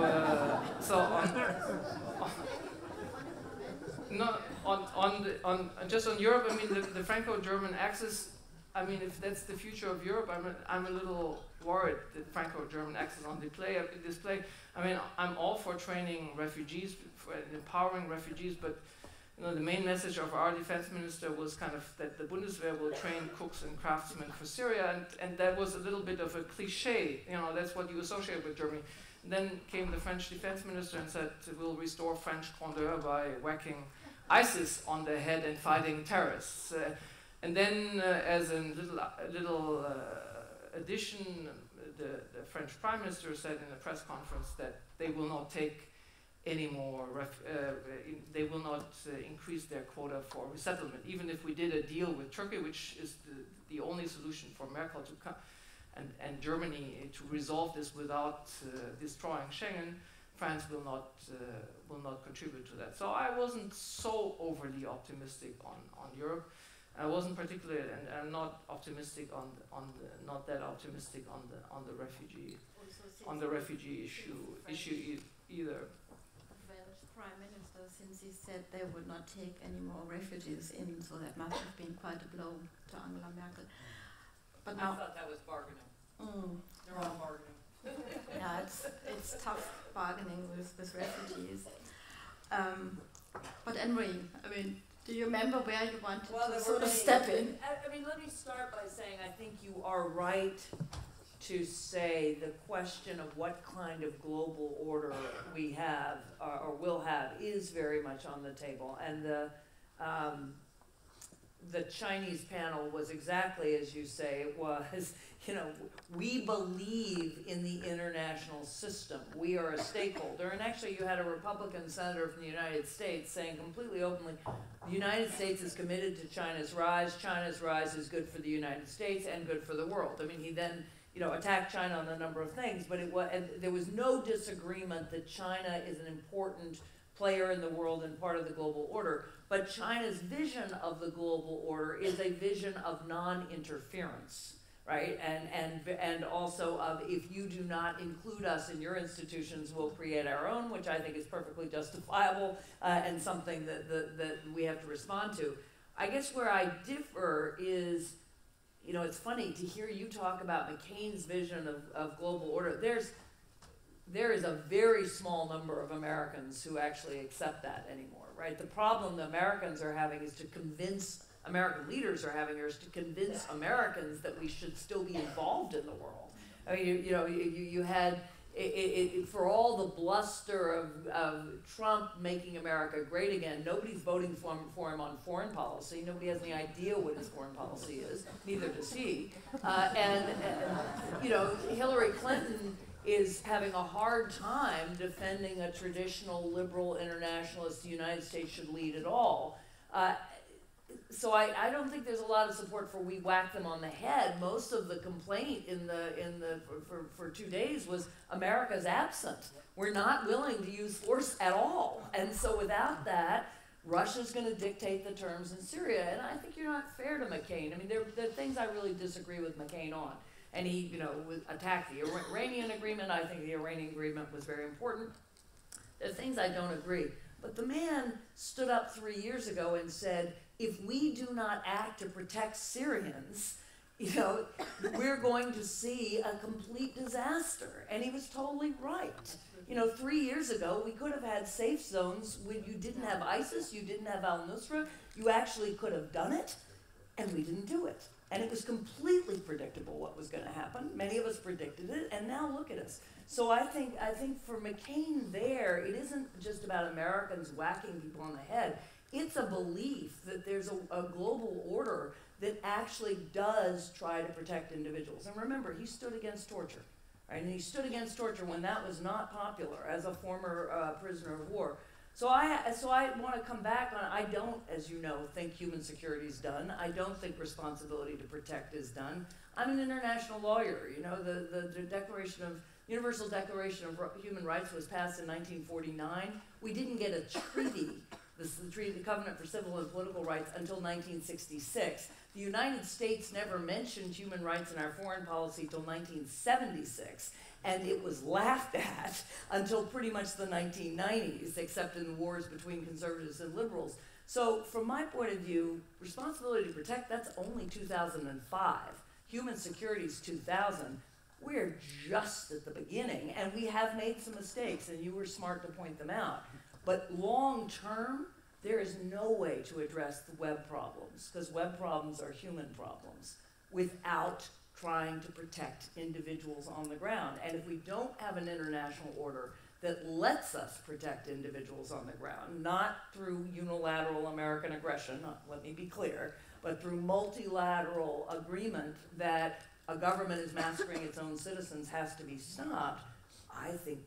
just on Europe, I mean the Franco-German axis. I mean, if that's the future of Europe, I'm a little worried that Franco-German axis on display. I mean, I'm all for training refugees, for empowering refugees, but the main message of our defense minister was kind of that the Bundeswehr will train cooks and craftsmen for Syria, and that was a little bit of a cliche. That's what you associate with Germany. And then came the French defense minister and said, we'll restore French grandeur by whacking ISIS on the head and fighting terrorists. And then, as a little addition, the French Prime Minister said in a press conference that they will not take any more, they will not increase their quota for resettlement, even if we did a deal with Turkey, which is the only solution for Merkel to come, and Germany to resolve this without destroying Schengen. France will not contribute to that. So I wasn't so overly optimistic on Europe. I wasn't particularly, and I'm not optimistic not that optimistic on the refugee issue either. Prime Minister, since he said they would not take any more refugees in, so that must have been quite a blow to Angela Merkel. But I thought that was bargaining. They're all bargaining. Yeah, it's tough bargaining with refugees. But anyway, I mean, do you remember where you wanted to sort of step in? I mean, let me start by saying I think you are right to say the question of what kind of global order we have or will have is very much on the table. And the Chinese panel was exactly as you say. It was, we believe in the international system. We are a stakeholder. And actually you had a Republican senator from the United States saying completely openly, the United States is committed to China's rise. China's rise is good for the United States and good for the world. I mean, he then attacked China on a number of things, but there was no disagreement that China is an important player in the world and part of the global order. But China's vision of the global order is a vision of non-interference, right? And also of, if you do not include us in your institutions, we'll create our own, which I think is perfectly justifiable and something that we have to respond to. I guess where I differ is, it's funny to hear you talk about McCain's vision of global order. There is a very small number of Americans who actually accept that anymore, right? The problem the Americans are having is to convince, American leaders are having, is to convince Americans that we should still be involved in the world. I mean, you had, for all the bluster of Trump making America great again, nobody's voting for him on foreign policy. Nobody has any idea what his foreign policy is. Neither does he. Hillary Clinton is having a hard time defending a traditional liberal internationalist the United States should lead at all. so I don't think there's a lot of support for we whack them on the head. Most of the complaint for 2 days was America's absent. We're not willing to use force at all. And so without that, Russia's going to dictate the terms in Syria. And I think you're not fair to McCain. I mean, there are things I really disagree with McCain on. And he, attacked the Iranian agreement. I think the Iranian agreement was very important. There are things I don't agree. But the man stood up 3 years ago and said, if we do not act to protect Syrians, we're going to see a complete disaster. And he was totally right. 3 years ago, we could have had safe zones when you didn't have ISIS, you didn't have al-Nusra, you actually could have done it, and we didn't do it. And it was completely predictable what was going to happen. Many of us predicted it, and now look at us. So I think for McCain there, it isn't just about Americans whacking people on the head. It's a belief that there's a global order that actually does try to protect individuals. And remember, he stood against torture. Right? And he stood against torture when that was not popular as a former prisoner of war. So I want to come back on, I don't, as you know, think human security is done. I don't think responsibility to protect is done. I'm an international lawyer. The Universal Declaration of Human Rights was passed in 1949. We didn't get a treaty, the Covenant for Civil and Political Rights, until 1966. The United States never mentioned human rights in our foreign policy till 1976, and it was laughed at until pretty much the 1990s, except in the wars between conservatives and liberals. So from my point of view, responsibility to protect, that's only 2005. Human security is 2000. We're just at the beginning, and we have made some mistakes, and you were smart to point them out. But long term, there is no way to address the web problems, because web problems are human problems, without trying to protect individuals on the ground. And if we don't have an international order that lets us protect individuals on the ground, not through unilateral American aggression, let me be clear, but through multilateral agreement that a government is massacring its own citizens has to be stopped, I think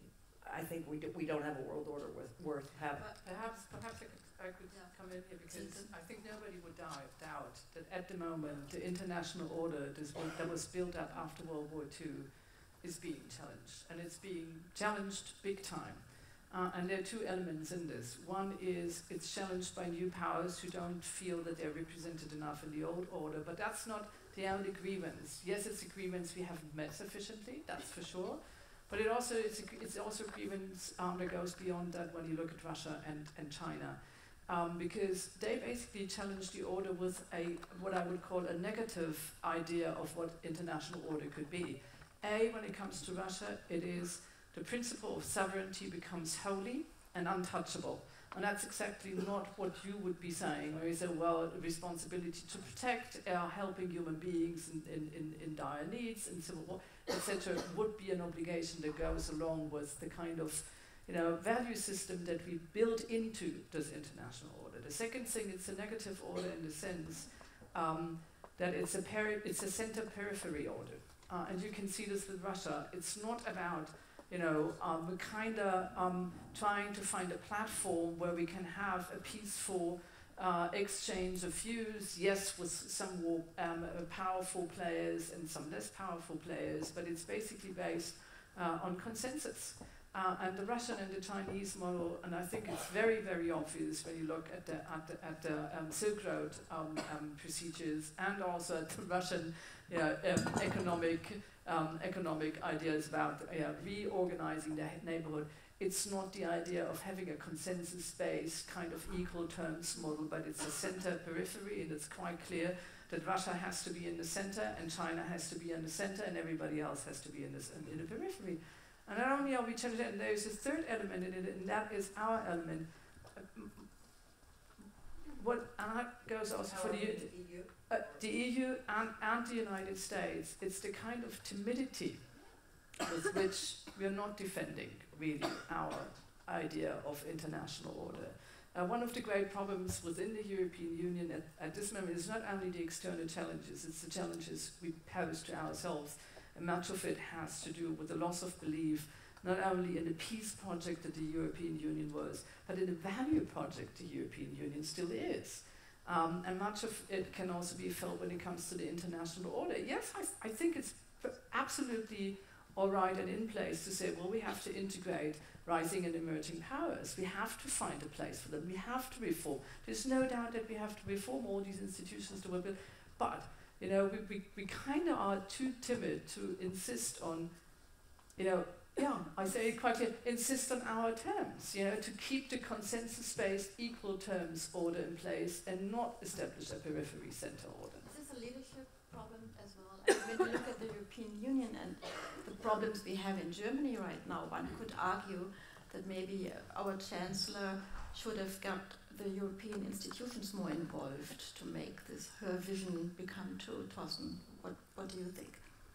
we don't have a world order worth having. Perhaps I could come in here, because I think nobody would doubt that at the moment the international order that was built up after World War II is being challenged, and it's being challenged big time. And there are two elements in this. One is it's challenged by new powers who don't feel that they're represented enough in the old order, but that's not the only grievance. Yes, it's a grievance we haven't met sufficiently, that's for sure. But it's also a grievance that goes beyond that when you look at Russia and China. Because they basically challenged the order with what I would call a negative idea of what international order could be. When it comes to Russia, it is the principle of sovereignty becomes holy and untouchable. And that's exactly not what you would be saying, where you say, well, responsibility to protect helping human beings in dire needs and civil war, etc., would be an obligation that goes along with the kind of value system that we build into this international order. The second thing, it's a negative order in the sense that it's a center-periphery order. And you can see this with Russia. It's not about trying to find a platform where we can have a peaceful exchange of views, yes, with some more powerful players and some less powerful players, but it's basically based on consensus. And the Russian and the Chinese model, and I think it's very, very obvious when you look at the Silk Road procedures, and also at the Russian economic ideas about reorganizing the neighborhood. It's not the idea of having a consensus-based kind of equal terms model, but it's a center-periphery, and it's quite clear that Russia has to be in the center, and China has to be in the center, and everybody else has to be in the periphery. And not only are we challenging, and there's a third element in it, and that is our element. And that goes also for the EU and the United States. It's the kind of timidity with which we are not defending really our idea of international order. One of the great problems within the European Union at this moment is not only the external challenges, it's the challenges we pose to ourselves. And much of it has to do with the loss of belief, not only in the peace project that the European Union was, but in the value project the European Union still is. And much of it can also be felt when it comes to the international order. Yes, I think it's absolutely all right and in place to say, well, we have to integrate rising and emerging powers. We have to find a place for them. We have to reform. There's no doubt that we have to reform all these institutions that were built. But, you know, we kind of are too timid to insist on, you know, yeah, I say it quite clear, insist on our terms, you know, to keep the consensus-based equal terms order in place and not establish a periphery center order. Is this a leadership problem as well? And when you look at the European Union and the problems we have in Germany right now, one could argue that maybe our Chancellor should have got the European institutions more involved to make this her vision become true. Thorsten, what do you think?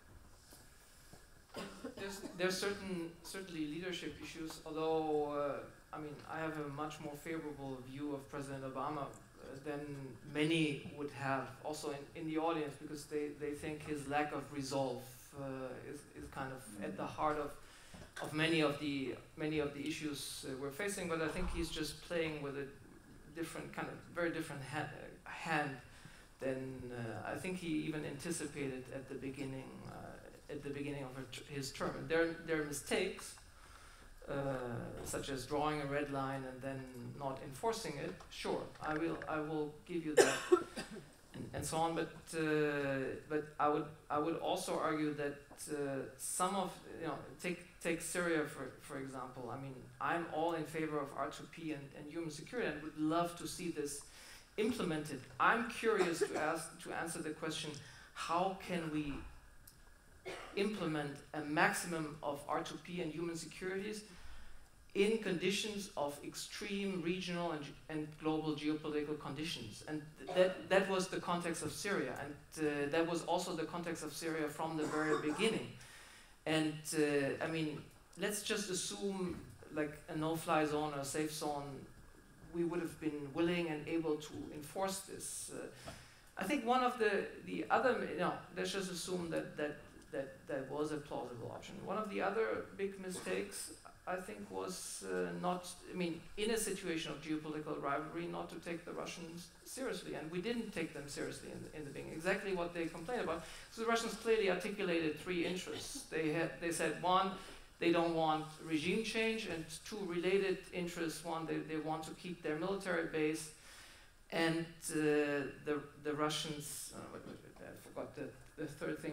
There's certainly leadership issues, although I mean, I have a much more favorable view of President Obama than many would have, also in the audience, because they think his lack of resolve is kind of at the heart of many of the issues we're facing. But I think he's just playing with a different kind of very different hand than I think he even anticipated at the beginning. At the beginning of his term, and there are mistakes, such as drawing a red line and then not enforcing it. Sure, I will give you that, and so on. But I would also argue that some of, you know, take Syria for example. I mean, I'm all in favor of R2P and human security, and would love to see this implemented. I'm curious to answer the question: how can we implement a maximum of R2P and human securities in conditions of extreme regional and global geopolitical conditions? And that was the context of Syria, and that was also the context of Syria from the very beginning. And I mean, let's just assume like a no-fly zone or a safe zone, we would have been willing and able to enforce this. I think one of the other, you know, let's just assume that was a plausible option. One of the other big mistakes, I think, was not, I mean, in a situation of geopolitical rivalry, not to take the Russians seriously. And we didn't take them seriously in the beginning. Exactly what they complained about. So the Russians clearly articulated three interests. They said, one, they don't want regime change, and two, related interests. One, they want to keep their military base. And the Russians, I forgot the third thing.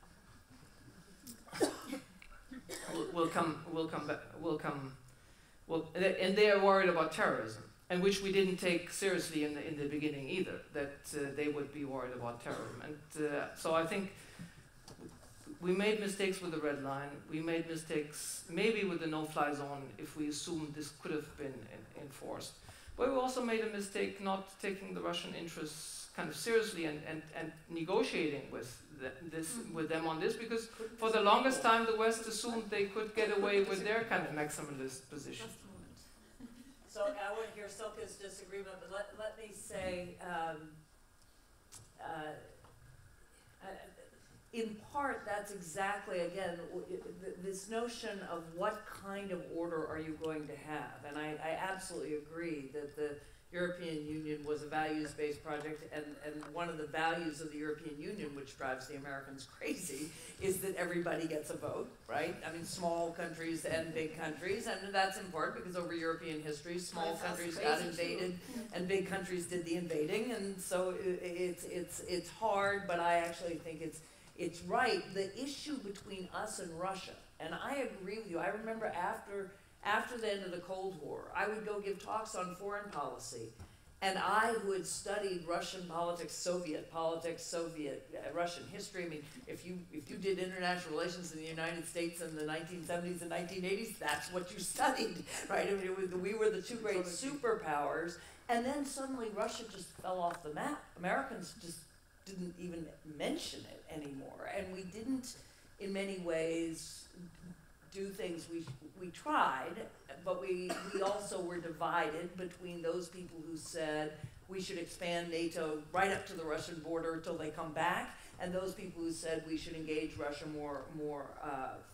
And they are worried about terrorism, and which we didn't take seriously in the beginning either. That they would be worried about terrorism, and so I think we made mistakes with the red line. We made mistakes maybe with the no-fly zone if we assumed this could have been enforced. But we also made a mistake not taking the Russian interests kind of seriously and negotiating with them on this, because for the longest time the West assumed they could get away with their kind of maximalist position. So I want to hear Sylke's disagreement, but let me say, in part, that's exactly, again, this notion of what kind of order are you going to have. And I absolutely agree that the European Union was a values-based project, and one of the values of the European Union, which drives the Americans crazy, is that everybody gets a vote, right? I mean, small countries and big countries, and that's important because over European history, small countries got invaded, and big countries did the invading, and so it's hard, but I actually think it's right. The issue between us and Russia, and I agree with you, I remember after the end of the Cold War, I would go give talks on foreign policy, and I who had studied Russian politics, Soviet Russian history. I mean, if you did international relations in the United States in the 1970s and 1980s, that's what you studied, right? I mean, we were the two great superpowers, and then suddenly Russia just fell off the map. Americans just didn't even mention it anymore, and we didn't, in many ways, do things we tried, but we also were divided between those people who said we should expand NATO right up to the Russian border until they come back, and those people who said we should engage Russia more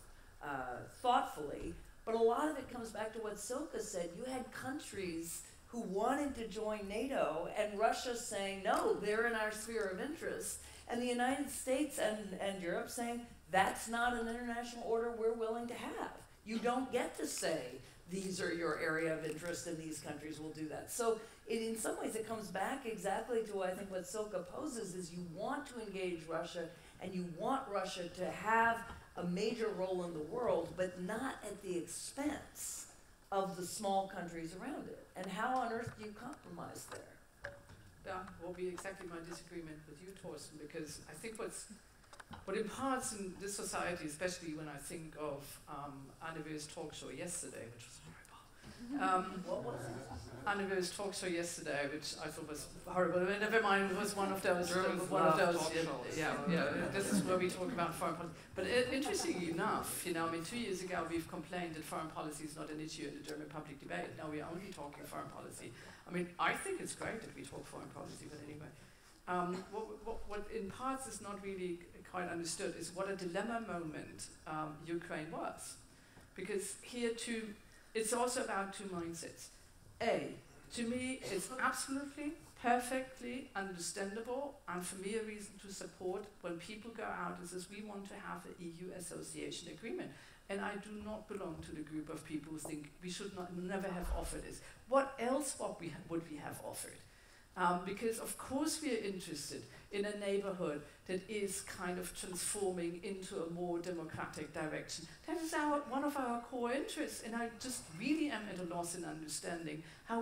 thoughtfully. But a lot of it comes back to what Sylke said. You had countries who wanted to join NATO, and Russia saying, no, they're in our sphere of interest, and the United States and Europe saying, that's not an international order we're willing to have. You don't get to say, these are your area of interest and these countries will do that. So in some ways it comes back exactly to, I think, what Sylke poses, is you want to engage Russia and you want Russia to have a major role in the world, but not at the expense of the small countries around it. And how on earth do you compromise there? Yeah, will be exactly my disagreement with you, Thorsten, because I think what imparts in this society, especially when I think of Anheuer's talk show yesterday, which was horrible. What was it? Anheuer's talk show yesterday, which I thought was horrible. I mean, never mind, it was one of those. This is where we talk about foreign policy. But interestingly enough, I mean, 2 years ago we've complained that foreign policy is not an issue in the German public debate. Now we're only talking foreign policy. I mean, I think it's great that we talk foreign policy, but anyway. What in parts is not really quite understood is what a dilemma moment Ukraine was. Because here too, it's also about two mindsets. To me, it's absolutely, perfectly understandable, and for me a reason to support when people go out and says, we want to have an EU association agreement. And I do not belong to the group of people who think we should never have offered this. What else would we have offered? Because of course we are interested in a neighborhood that is kind of transforming into a more democratic direction. That is one of our core interests, and I just really am at a loss in understanding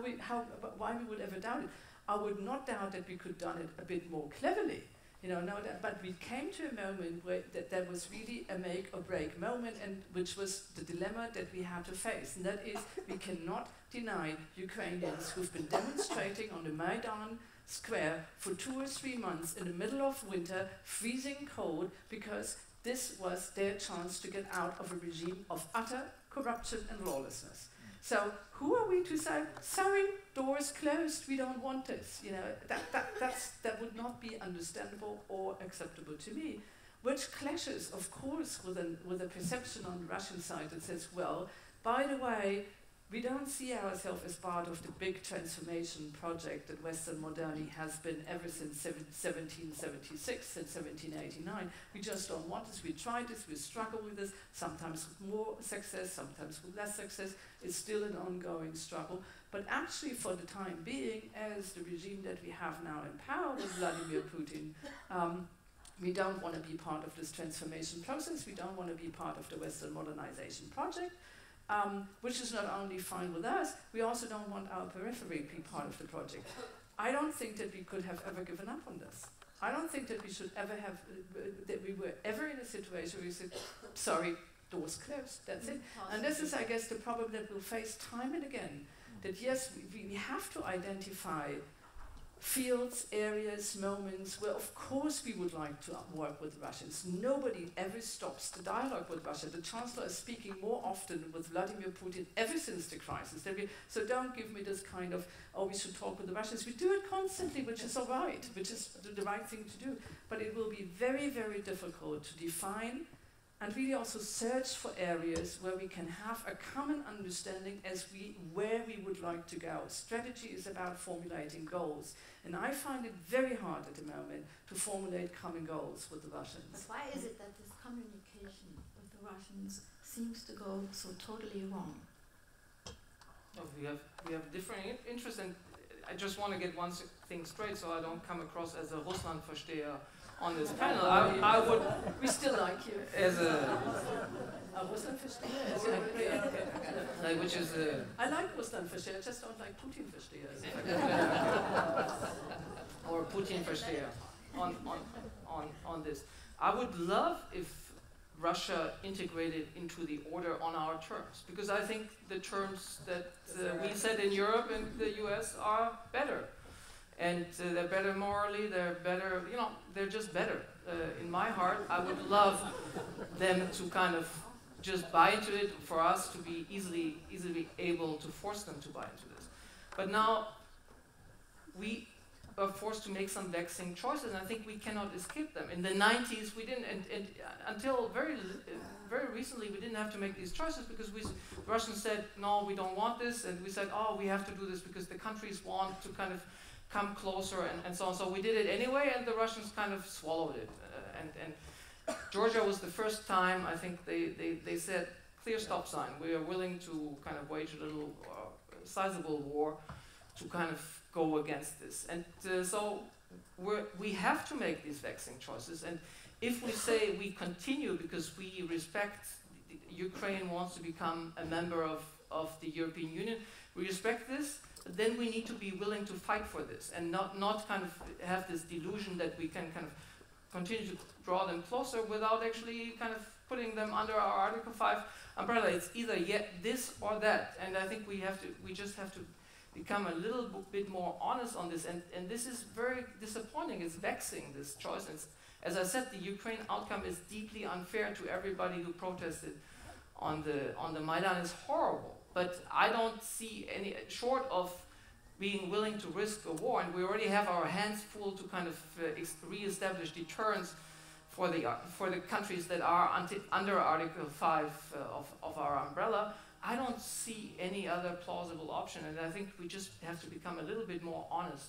why we would ever doubt it. I would not doubt that we could have done it a bit more cleverly, but we came to a moment where that was really a make or break moment, and which was the dilemma that we had to face, and that is we cannot deny Ukrainians who've been demonstrating on the Maidan Square for 2 or 3 months in the middle of winter, freezing cold, because this was their chance to get out of a regime of utter corruption and lawlessness. So who are we to say, sorry, doors closed, we don't want this? That would not be understandable or acceptable to me, which clashes, of course, with a perception on the Russian side that says, well, by the way, we don't see ourselves as part of the big transformation project that Western modernity has been ever since 1776, since 1789. We just don't want this. We tried this, we struggle with this, sometimes with more success, sometimes with less success. It's still an ongoing struggle. But actually, for the time being, as the regime that we have now in power with Vladimir Putin, we don't want to be part of this transformation process. We don't want to be part of the Western modernization project. Which is not only fine with us, we also don't want our periphery to be part of the project. I don't think that we could have ever given up on this. I don't think that we should ever have, that we were ever in a situation where we said, sorry, doors closed, that's it. And this is, I guess, the problem that we'll face time and again, that yes, we have to identify fields, areas, moments where of course we would like to work with the Russians. Nobody ever stops the dialogue with Russia. The Chancellor is speaking more often with Vladimir Putin ever since the crisis. So don't give me this kind of, oh, we should talk with the Russians. We do it constantly, which is all right, which is the right thing to do. But it will be very, very difficult to define and really also search for areas where we can have a common understanding where we would like to go. Strategy is about formulating goals. And I find it very hard at the moment to formulate common goals with the Russians. But why is it that this communication with the Russians seems to go so totally wrong? Oh, we have different interests, and I just want to get one thing straight so I don't come across as a Russland-Versteher on this panel. I would... We still like you. As a Russland-Versteher? Like, which is a... I like Russland-Versteher, I just don't like Putin-Versteher. Or Putin-Versteher on this. I would love if Russia integrated into the order on our terms, because I think the terms that we set in Europe and the US are better. And they're better morally, they're better, they're just better. In my heart, I would love them to kind of just buy into it, for us to be easily able to force them to buy into this. But now, forced to make some vexing choices, and I think we cannot escape them. In the 90s, we didn't, and until very recently, we didn't have to make these choices because the Russians said, no, we don't want this, and we said, oh, we have to do this because the countries want to kind of come closer and so on. So we did it anyway, and the Russians kind of swallowed it. And Georgia was the first time, I think, they said, clear stop sign. We are willing to kind of wage a little sizable war to kind of go against this. And so we have to make these vexing choices. And if we say we continue because we respect Ukraine wants to become a member of the European Union, we respect this, then we need to be willing to fight for this and not kind of have this delusion that we can kind of continue to draw them closer without actually kind of putting them under our Article 5 umbrella. It's either this or that, and I think we just have to become a little bit more honest on this, and this is very disappointing. It's vexing, this choice. And as I said, the Ukraine outcome is deeply unfair to everybody who protested on the Maidan. It's horrible, but I don't see any, short of being willing to risk a war, and we already have our hands full to kind of re-establish deterrence for the countries that are under Article 5 of our umbrella. I don't see any other plausible option, and I think we just have to become a little bit more honest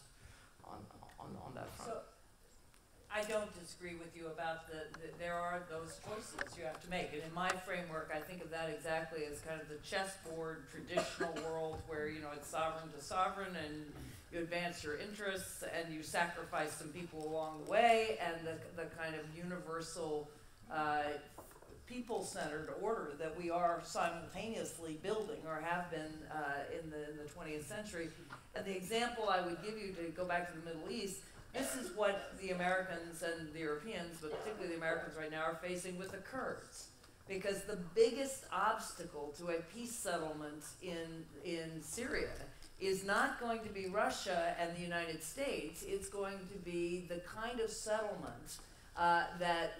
on that front. So, I don't disagree with you about there are those choices you have to make, and in my framework, I think of that exactly as kind of the chessboard traditional world where, you know, it's sovereign to sovereign, and you advance your interests, and you sacrifice some people along the way, and the kind of universal people-centered order that we are simultaneously building, or have been in the 20th century. And the example I would give you, to go back to the Middle East, this is what the Americans and the Europeans, but particularly the Americans right now, are facing with the Kurds. Because the biggest obstacle to a peace settlement in Syria is not going to be Russia and the United States. It's going to be the kind of settlement that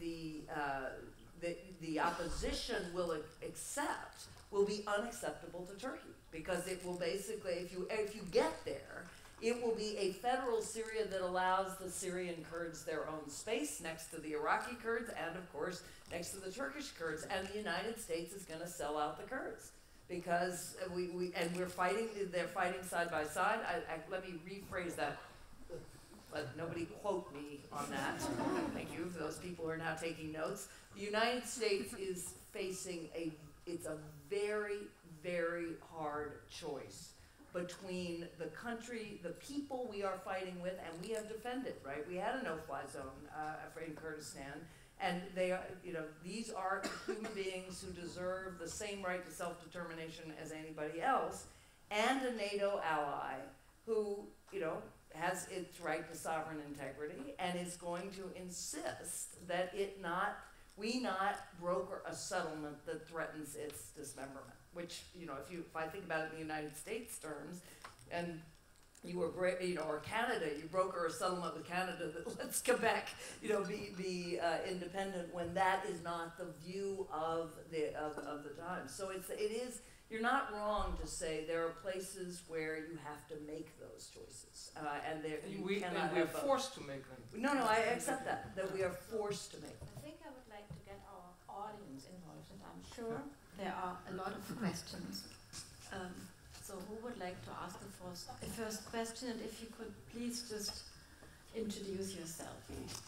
the opposition will accept will be unacceptable to Turkey, because it will basically, if you get there, it will be a federal Syria that allows the Syrian Kurds their own space next to the Iraqi Kurds and, of course, next to the Turkish Kurds. And the United States is going to sell out the Kurds because we're fighting. They're fighting side by side. Let me rephrase that. Let nobody quote me on that. Thank you for those people who are now taking notes. The United States is facing it's a very, very hard choice between the country, the people we are fighting with, and we have defended, right? We had a no-fly zone in Kurdistan, and they are, you know, these are human beings who deserve the same right to self-determination as anybody else, and a NATO ally who, you know, has its right to sovereign integrity and is going to insist that we not broker a settlement that threatens its dismemberment. Which, you know, if I think about it in the United States terms, and you were, you know, or Canada, you broker a settlement with Canada that lets Quebec, you know, be independent, when that is not the view of the time. So it is. You're not wrong to say there are places where you have to make those choices, and we're forced to make them. No, I accept that we are forced to make them. I think I would like to get our audience involved, and I'm sure there are a lot of questions. So who would like to ask the first question? And if you could please just introduce yourself.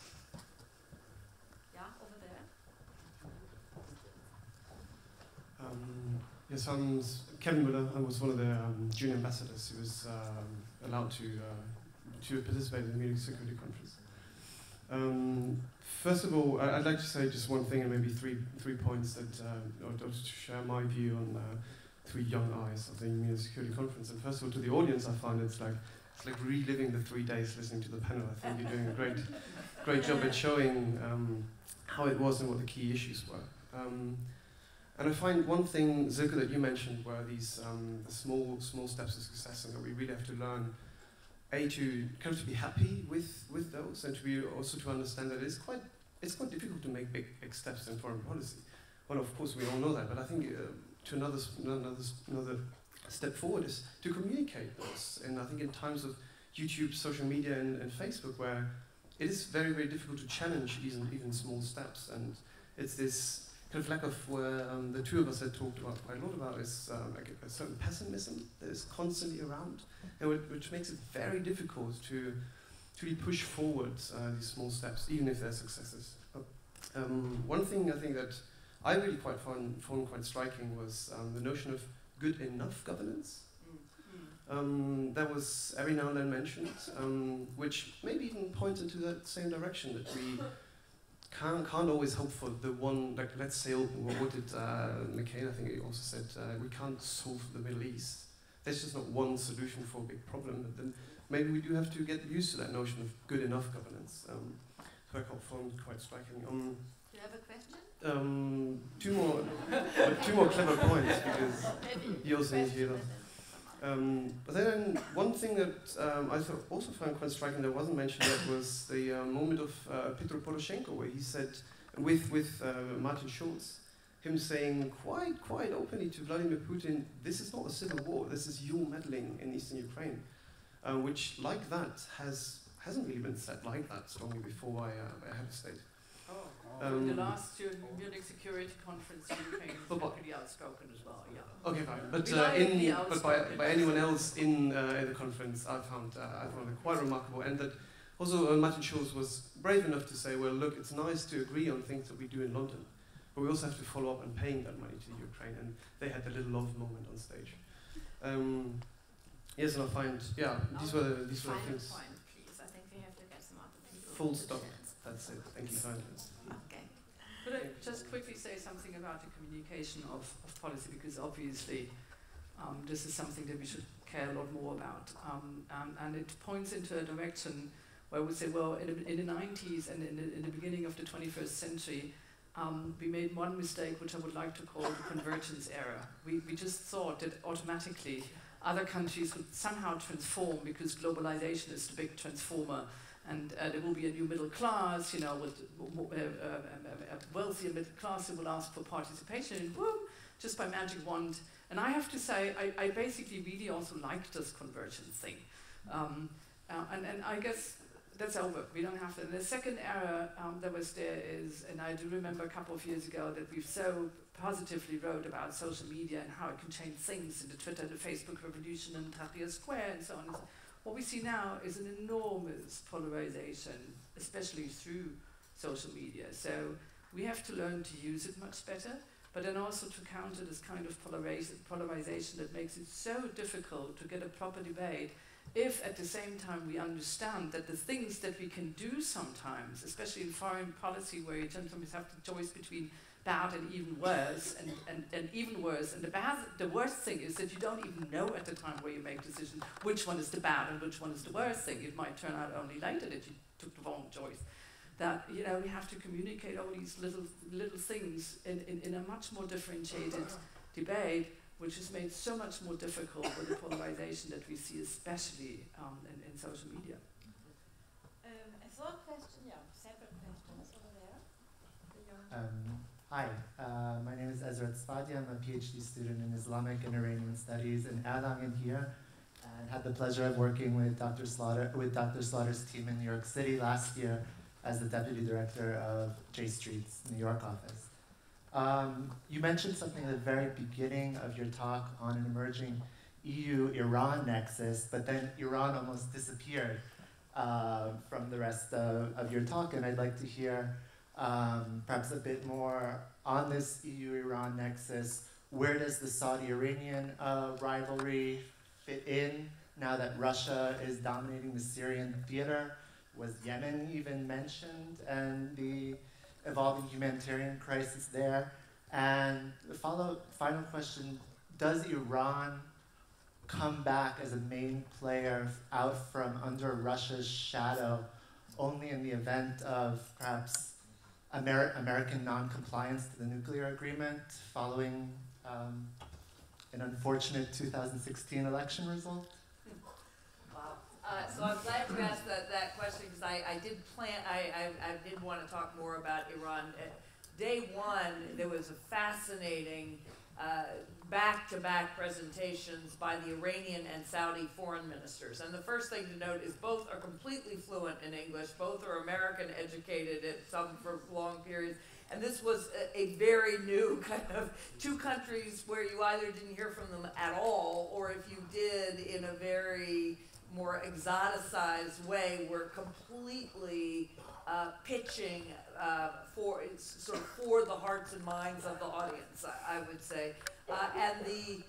Yeah, over there. Yes, I'm Kevin Müller. I was one of the junior ambassadors who was allowed to participate in the Munich Security Conference. First of all, I'd like to say just one thing, and maybe three points that to share my view on three young eyes of the Munich Security Conference. And first of all, to the audience, I find it's like reliving the 3 days listening to the panel. I think you're doing a great job at showing how it was and what the key issues were. And I find one thing, Sylke, that you mentioned were these the small steps of success, and that we really have to learn, to kind of to be happy with those, and to be also to understand that it's quite difficult to make big steps in foreign policy. Well, of course, we all know that, but I think to another step forward is to communicate those. And I think in times of YouTube, social media, and Facebook, where it is very, very difficult to challenge even small steps. And it's this kind of lack of where the two of us had talked about quite a lot about is like a certain pessimism that is constantly around, and which makes it very difficult to really push forward these small steps, even if they're successes. One thing I think that I really found quite striking was the notion of good enough governance. That was every now and then mentioned, which maybe even points into that same direction, that we can't always hope for the one, like let's say, what did McCain, I think he also said, we can't solve the Middle East. There's just not one solution for a big problem, but then maybe we do have to get used to that notion of good enough governance. So I found quite striking. Do you have a question? Two more clever points, because you also need to hear them. But then one thing that I also found quite striking that wasn't mentioned yet was the moment of Petro Poroshenko, where he said, with Martin Schulz, him saying quite openly to Vladimir Putin, this is not a civil war, this is you meddling in eastern Ukraine, which like that hasn't really been said like that strongly before by a head of state. In the last Munich Security Conference, Ukraine was pretty outspoken as well. Yeah. Okay, fine. But by anyone else in the conference, I found it quite remarkable, and that also Martin Schulz was brave enough to say, well, look, it's nice to agree on things that we do in London, but we also have to follow up on paying that money to Ukraine, and they had a little love moment on stage. Yes, and I find, these were the things. Point, please. I think we have to get some other people. Full stop. That's it. Thank you kindly. Okay. Could I just quickly say something about the communication of policy, because obviously this is something that we should care a lot more about. And it points into a direction where we say, well, in the 90s and in the beginning of the 21st century, we made one mistake, which I would like to call the convergence era. We just thought that automatically other countries would somehow transform, because globalization is the big transformer. And there will be a new middle class, with a wealthier middle class who will ask for participation, and boom, just by magic wand. And I have to say, I basically really also like this convergence thing. And I guess that's over. We don't have to. And the second era that was there is, and I do remember a couple of years ago that we've so positively wrote about social media and how it can change things in the Twitter, the Facebook revolution, and Tahrir Square, and so on. What we see now is an enormous polarization, especially through social media. So we have to learn to use it much better, but then also to counter this kind of polarization that makes it so difficult to get a proper debate, if at the same time we understand that the things that we can do sometimes, especially in foreign policy, where you sometimes have the choice between bad and even worse, and even worse. And the worst thing is that you don't even know at the time where you make decisions which one is the bad and which one is the worst thing. It might turn out only later that you took the wrong choice. That we have to communicate all these little things in a much more differentiated debate, which is made so much more difficult with the polarization that we see, especially in social media. A third question, several questions over there. Hi, my name is Ezra Tzfadi. I'm a PhD student in Islamic and Iranian Studies in Erlangen here, and had the pleasure of working with Dr. Slaughter's team in New York City last year as the deputy director of J Street's New York office. You mentioned something at the very beginning of your talk on an emerging EU-Iran nexus, but then Iran almost disappeared from the rest of your talk, and I'd like to hear perhaps a bit more on this EU-Iran nexus. Where does the Saudi-Iranian rivalry fit in now that Russia is dominating the Syrian theater? Was Yemen even mentioned, and the evolving humanitarian crisis there? And the final question, does Iran come back as a main player out from under Russia's shadow only in the event of perhaps American non-compliance to the nuclear agreement following an unfortunate 2016 election result? Wow. So I'm glad you asked that question, because I did want to talk more about Iran. day one, there was a fascinating back-to-back presentations by the Iranian and Saudi foreign ministers. And the first thing to note is both are completely fluent in English, both are American educated, some for long periods. And this was a very new kind of two countries where you either didn't hear from them at all, or if you did in a very more exoticized way, were completely pitching for the hearts and minds of the audience, I would say. And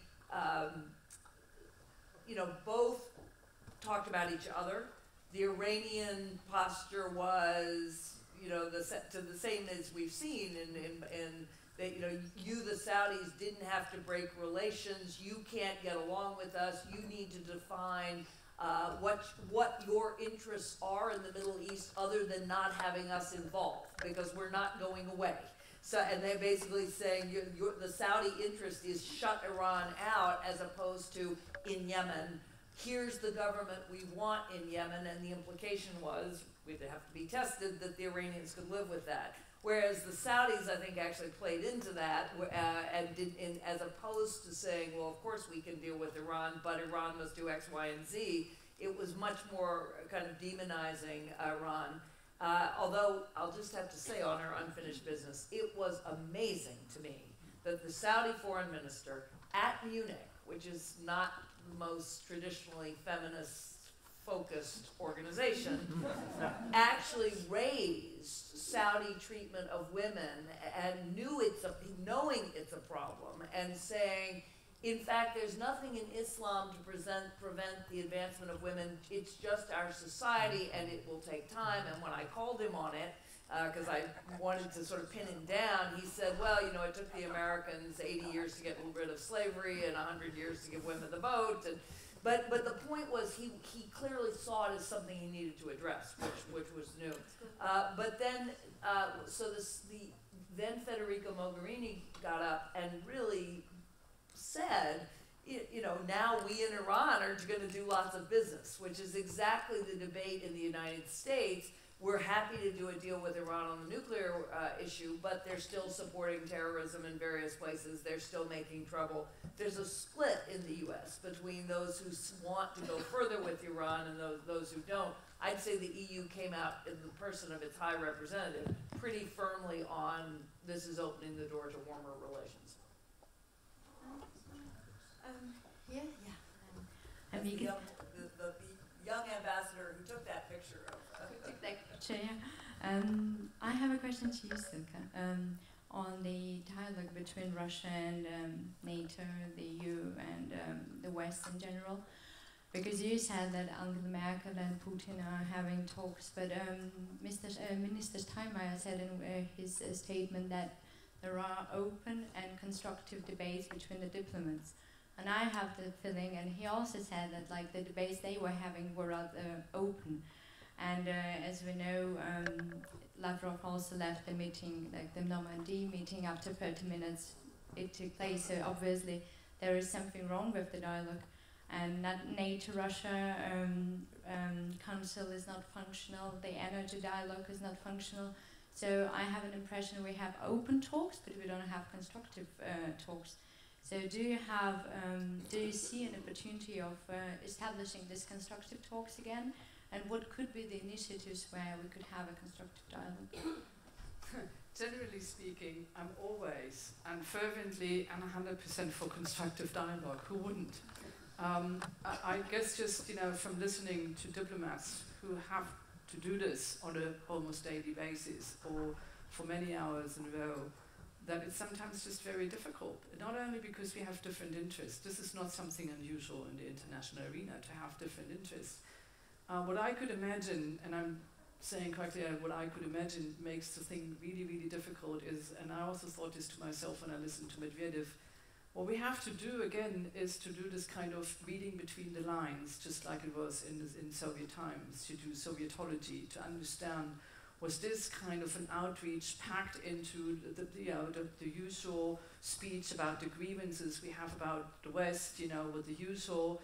both talked about each other. The Iranian posture was, the same as we've seen in that, you, the Saudis, didn't have to break relations. You can't get along with us. You need to define what your interests are in the Middle East other than not having us involved, because we're not going away. So, and they're basically saying the Saudi interest is shut Iran out, as opposed to in Yemen. Here's the government we want in Yemen, and the implication was, we'd have to be tested, that the Iranians could live with that. Whereas the Saudis, I think, actually played into that, as opposed to saying, well, of course we can deal with Iran, but Iran must do X, Y, and Z. It was much more kind of demonizing Iran. Although, I'll just have to say on our unfinished business, it was amazing to me that the Saudi foreign minister at Munich, which is not the most traditionally feminist-focused organization, actually raised Saudi treatment of women and knowing it's a problem, and saying, in fact, there's nothing in Islam to prevent the advancement of women. It's just our society, and it will take time. And when I called him on it, because I wanted to sort of pin him down, he said, well, it took the Americans 80 years to get rid of slavery and 100 years to give women the vote. But the point was, he clearly saw it as something he needed to address, which was new. But then, then Federica Mogherini got up and really said, now we in Iran are going to do lots of business, which is exactly the debate in the United States. We're happy to do a deal with Iran on the nuclear issue, but they're still supporting terrorism in various places. They're still making trouble. There's a split in the U.S. between those who want to go further with Iran and those who don't. I'd say the EU came out in the person of its high representative pretty firmly on this is opening the door to warmer relations. The young ambassador who took that picture of I have a question to you, Sylke, on the dialogue between Russia and NATO, the EU, and the West in general. Because you said that Angela Merkel and Putin are having talks, but Minister Steinmeier said in his statement that there are open and constructive debates between the diplomats. And I have the feeling, and he also said that the debates they were having were open. And as we know, Lavrov also left the meeting, the Normandy meeting, after 30 minutes it took place. So obviously there is something wrong with the dialogue. And NATO-Russia Council is not functional, the energy dialogue is not functional. So I have an impression we have open talks, but we don't have constructive talks. So do you see an opportunity of establishing these constructive talks again? And what could be the initiatives where we could have a constructive dialogue? Generally speaking, I'm always and fervently and 100% for constructive dialogue. Who wouldn't? I guess just from listening to diplomats who have to do this on an almost daily basis or for many hours in a row, that it's sometimes just very difficult. Not only because we have different interests. This is not something unusual in the international arena to have different interests. What I could imagine, and I'm saying quite clearly, what I could imagine makes the thing really, really difficult is, and I also thought this to myself when I listened to Medvedev, what we have to do again is to do this kind of reading between the lines, just like it was in Soviet times, to do Sovietology, to understand, was this kind of an outreach packed into the usual speech about the grievances we have about the West, with the usual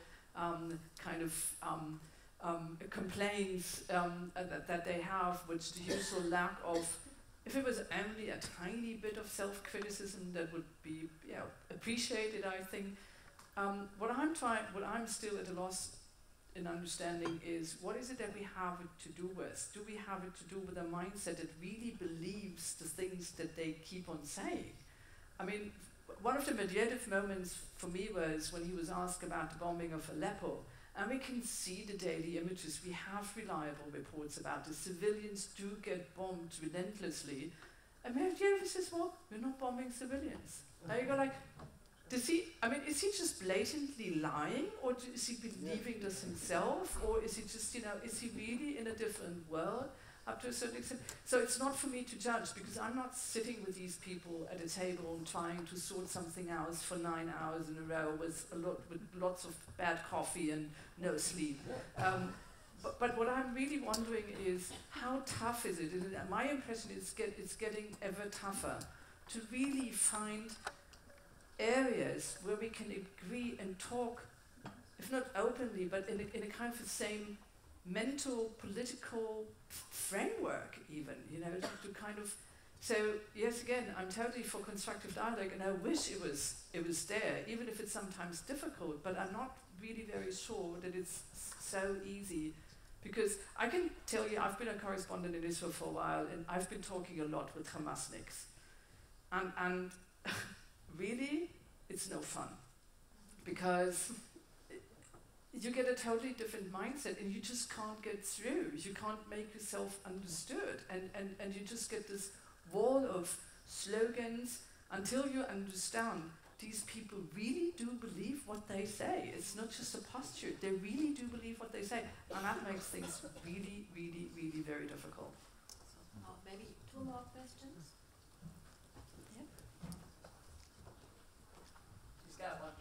complaints that they have, which the usual lack of if it was only a tiny bit of self-criticism, that would be appreciated, I think. What I'm still at a loss in understanding is, what is it that we have it to do with? Do we have it to do with a mindset that really believes the things that they keep on saying? I mean, one of the Medvedev moments for me was when he was asked about the bombing of Aleppo, and we can see the daily images. We have reliable reports about it. Civilians do get bombed relentlessly. And Medvedev says, well, we're not bombing civilians. Now you go like, is he just blatantly lying, or is he believing this himself, or is he just, is he really in a different world up to a certain extent? So it's not for me to judge, because I'm not sitting with these people at a table and trying to sort something out for 9 hours in a row with lots of bad coffee and no sleep. But what I'm really wondering is, how tough is it? And my impression is it's getting ever tougher to really find areas where we can agree and talk, if not openly, but in a kind of the same mental, political framework even, to kind of. So yes, again, I'm totally for constructive dialogue, and I wish it was there, even if it's sometimes difficult, but I'm not really very sure that it's so easy. Because I can tell you, I've been a correspondent in Israel for a while, and I've been talking a lot with Hamasniks. And really, it's no fun. Because you get a totally different mindset, and you just can't get through. You can't make yourself understood. And you just get this wall of slogans until you understand these people really do believe what they say. It's not just a posture. They really do believe what they say. And that makes things really, really, really very difficult. So, maybe 2 more questions? Yep. She's got one.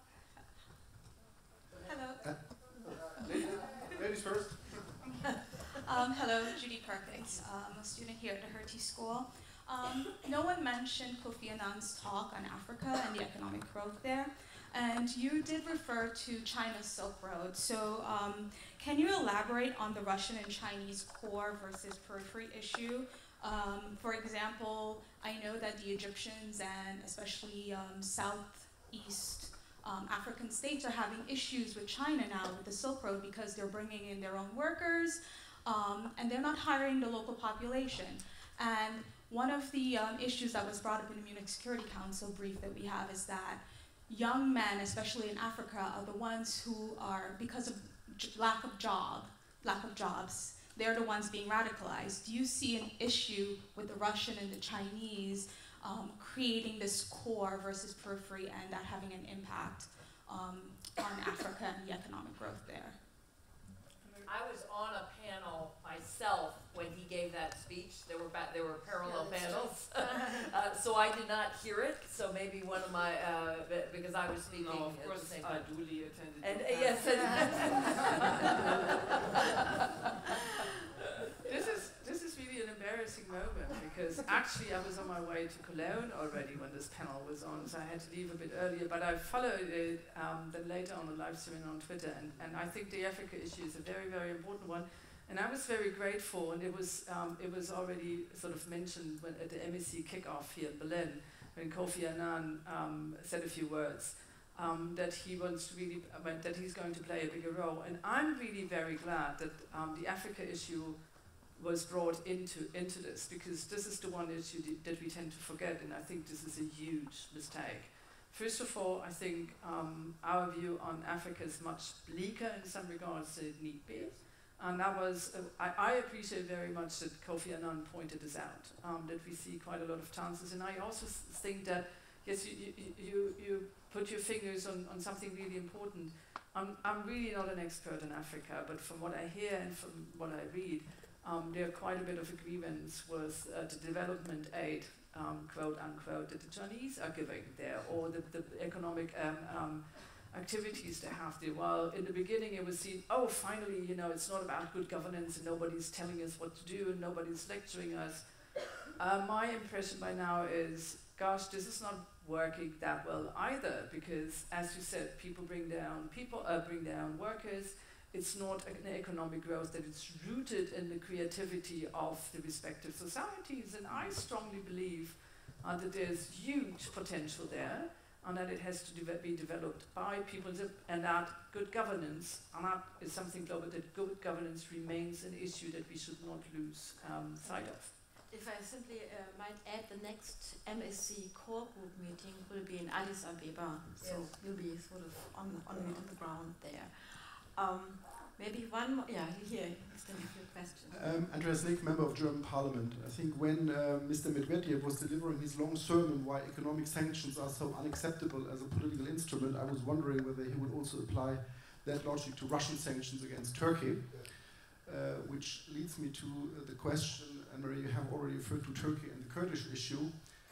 Hello. Ladies first. Hello, Judy Perfect. I'm a student here at the Hertie School. No one mentioned Kofi Annan's talk on Africa and the economic growth there, and you did refer to China's Silk Road. So can you elaborate on the Russian and Chinese core versus periphery issue? For example, I know that the Egyptians and especially Southeast African states are having issues with China now with the Silk Road because they're bringing in their own workers and they're not hiring the local population. And one of the issues that was brought up in the Munich Security Council brief that we have is that young men, especially in Africa, are the ones who are, because of lack of jobs, they're the ones being radicalized. Do you see an issue with the Russian and the Chinese creating this core versus periphery and that having an impact on Africa and the economic growth there? I was on a panel myself when he gave that speech. There were parallel panels, so I did not hear it. So maybe one of my because I was speaking No, of at course, the same I time. duly attended. And your yes, This is really an embarrassing moment, because actually I was on my way to Cologne already when this panel was on, so I had to leave a bit earlier, but I followed it then later on the live streaming on Twitter, and I think the Africa issue is a very, very important one, and I was very grateful, and it was already sort of mentioned at the MEC kickoff here in Berlin, when Kofi Annan said a few words, that he wants to really, that he's going to play a bigger role, and I'm really very glad that the Africa issue was brought into this, because this is the one issue that we tend to forget, and I think this is a huge mistake. First of all, I think our view on Africa is much bleaker in some regards than it need be, and that was, I appreciate very much that Kofi Annan pointed this out, that we see quite a lot of chances, and I also think that, yes, you put your fingers on something really important. I'm really not an expert in Africa, but from what I hear and from what I read, there are quite a bit of agreements with the development aid, quote unquote, that the Chinese are giving there, or the economic activities they have there. While in the beginning it was seen, oh, finally, it's not about good governance and nobody's telling us what to do and nobody's lecturing us. My impression by now is, gosh, this is not working that well either, because as you said, people bring down workers. it's not an economic growth, that it's rooted in the creativity of the respective societies. And I strongly believe that there's huge potential there, and that it has to be developed by people, and that good governance, and that is something global, that good governance remains an issue that we should not lose sight of. If I simply might add, the next MSC core group meeting will be in Addis Ababa, so you'll be sort of on the ground there. Maybe one more, yeah, here, Mr. your question. Andreas Lake, member of German Parliament. I think when Mr. Medvedev was delivering his long sermon why economic sanctions are so unacceptable as a political instrument, I was wondering whether he would also apply that logic to Russian sanctions against Turkey, which leads me to the question, Anne-Marie, you have already referred to Turkey and the Kurdish issue.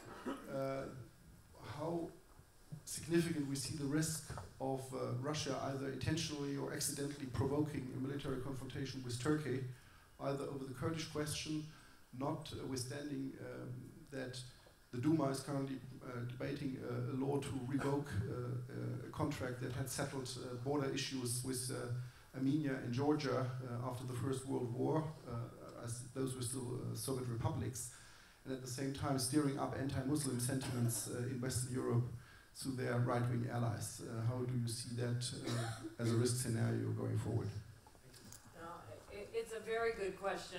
How significant we see the risk of Russia either intentionally or accidentally provoking a military confrontation with Turkey, either over the Kurdish question, notwithstanding that the Duma is currently debating a law to revoke a contract that had settled border issues with Armenia and Georgia after the First World War, as those were still Soviet republics, and at the same time steering up anti-Muslim sentiments in Western Europe to their right-wing allies. How do you see that as a risk scenario going forward? No, it's a very good question.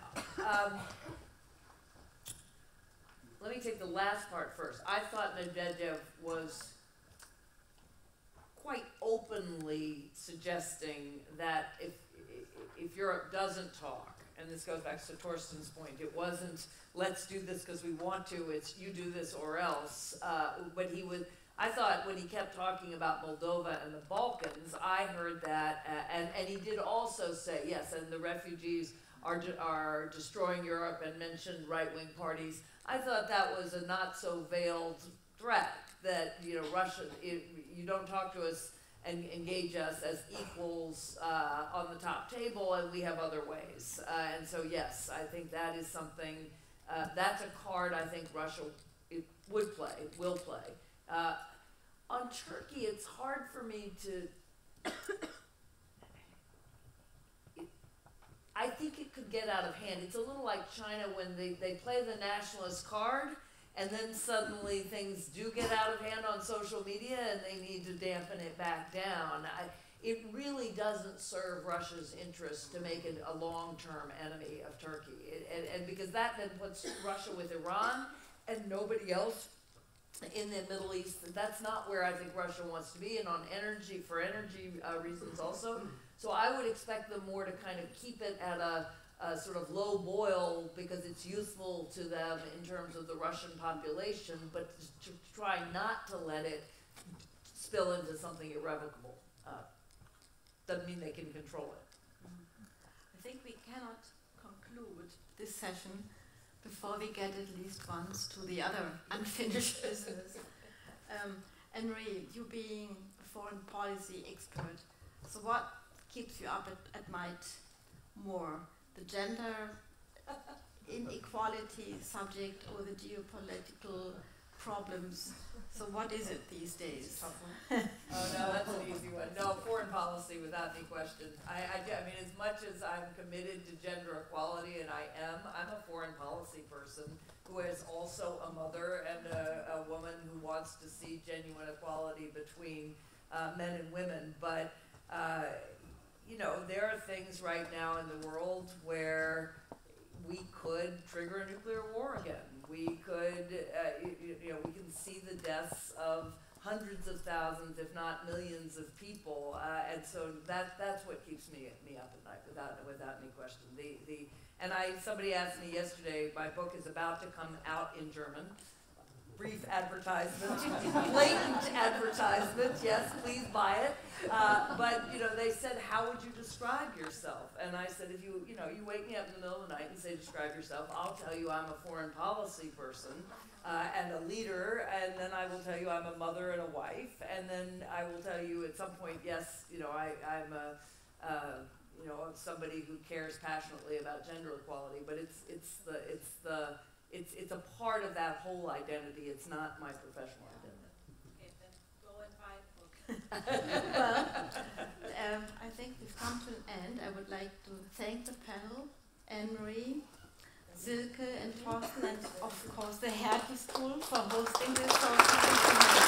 Let me take the last part first. I thought Medvedev was quite openly suggesting that if Europe doesn't talk, and this goes back to Thorsten's point, it wasn't let's do this because we want to, it's you do this or else. But I thought when he kept talking about Moldova and the Balkans, I heard that, and he did also say, yes, and the refugees are destroying Europe, and mentioned right-wing parties. I thought that was a not so veiled threat, that Russia, you don't talk to us and engage us as equals on the top table, and we have other ways. And so yes, I think that is something, that's a card I think Russia will play. On Turkey, it's hard for me to, I think it could get out of hand. It's a little like China when they play the nationalist card, and then suddenly things do get out of hand on social media and they need to dampen it back down. It really doesn't serve Russia's interest to make it a long-term enemy of Turkey. And because that then puts Russia with Iran and nobody else in the Middle East. That's not where I think Russia wants to be, and on energy, for energy reasons also. So I would expect them more to kind of keep it at a sort of low boil because it's useful to them in terms of the Russian population, but to try not to let it spill into something irrevocable. Doesn't mean they can control it. I think we cannot conclude this session before we get at least once to the other unfinished business. Anne-Marie, you being a foreign policy expert, so what keeps you up at night more? The gender inequality subject or the geopolitical problems? So what is it these days? Oh no, that's an easy one. No, foreign policy without any question. I mean, as much as I'm committed to gender equality, and I'm a foreign policy person who is also a mother and a woman who wants to see genuine equality between men and women. But there are things right now in the world where we could trigger a nuclear war again. We could, we can see the deaths of hundreds of thousands, if not millions of people, and so that's what keeps me up at night, without any question. Somebody asked me yesterday, my book is about to come out in German. Brief advertisement, blatant advertisement, yes, please buy it. But they said, how would you describe yourself? And I said, if you wake me up in the middle of the night and say, describe yourself, I'll tell you I'm a foreign policy person and a leader, and then I will tell you I'm a mother and a wife, and then I will tell you at some point, yes, I'm somebody who cares passionately about gender equality, but it's a part of that whole identity. It's not my professional identity. Okay, then go and buy the book. Well, I think we've come to an end. I would like to thank the panel, Anne-Marie, Sylke and Thorsten, and of course the Hertie School for hosting this.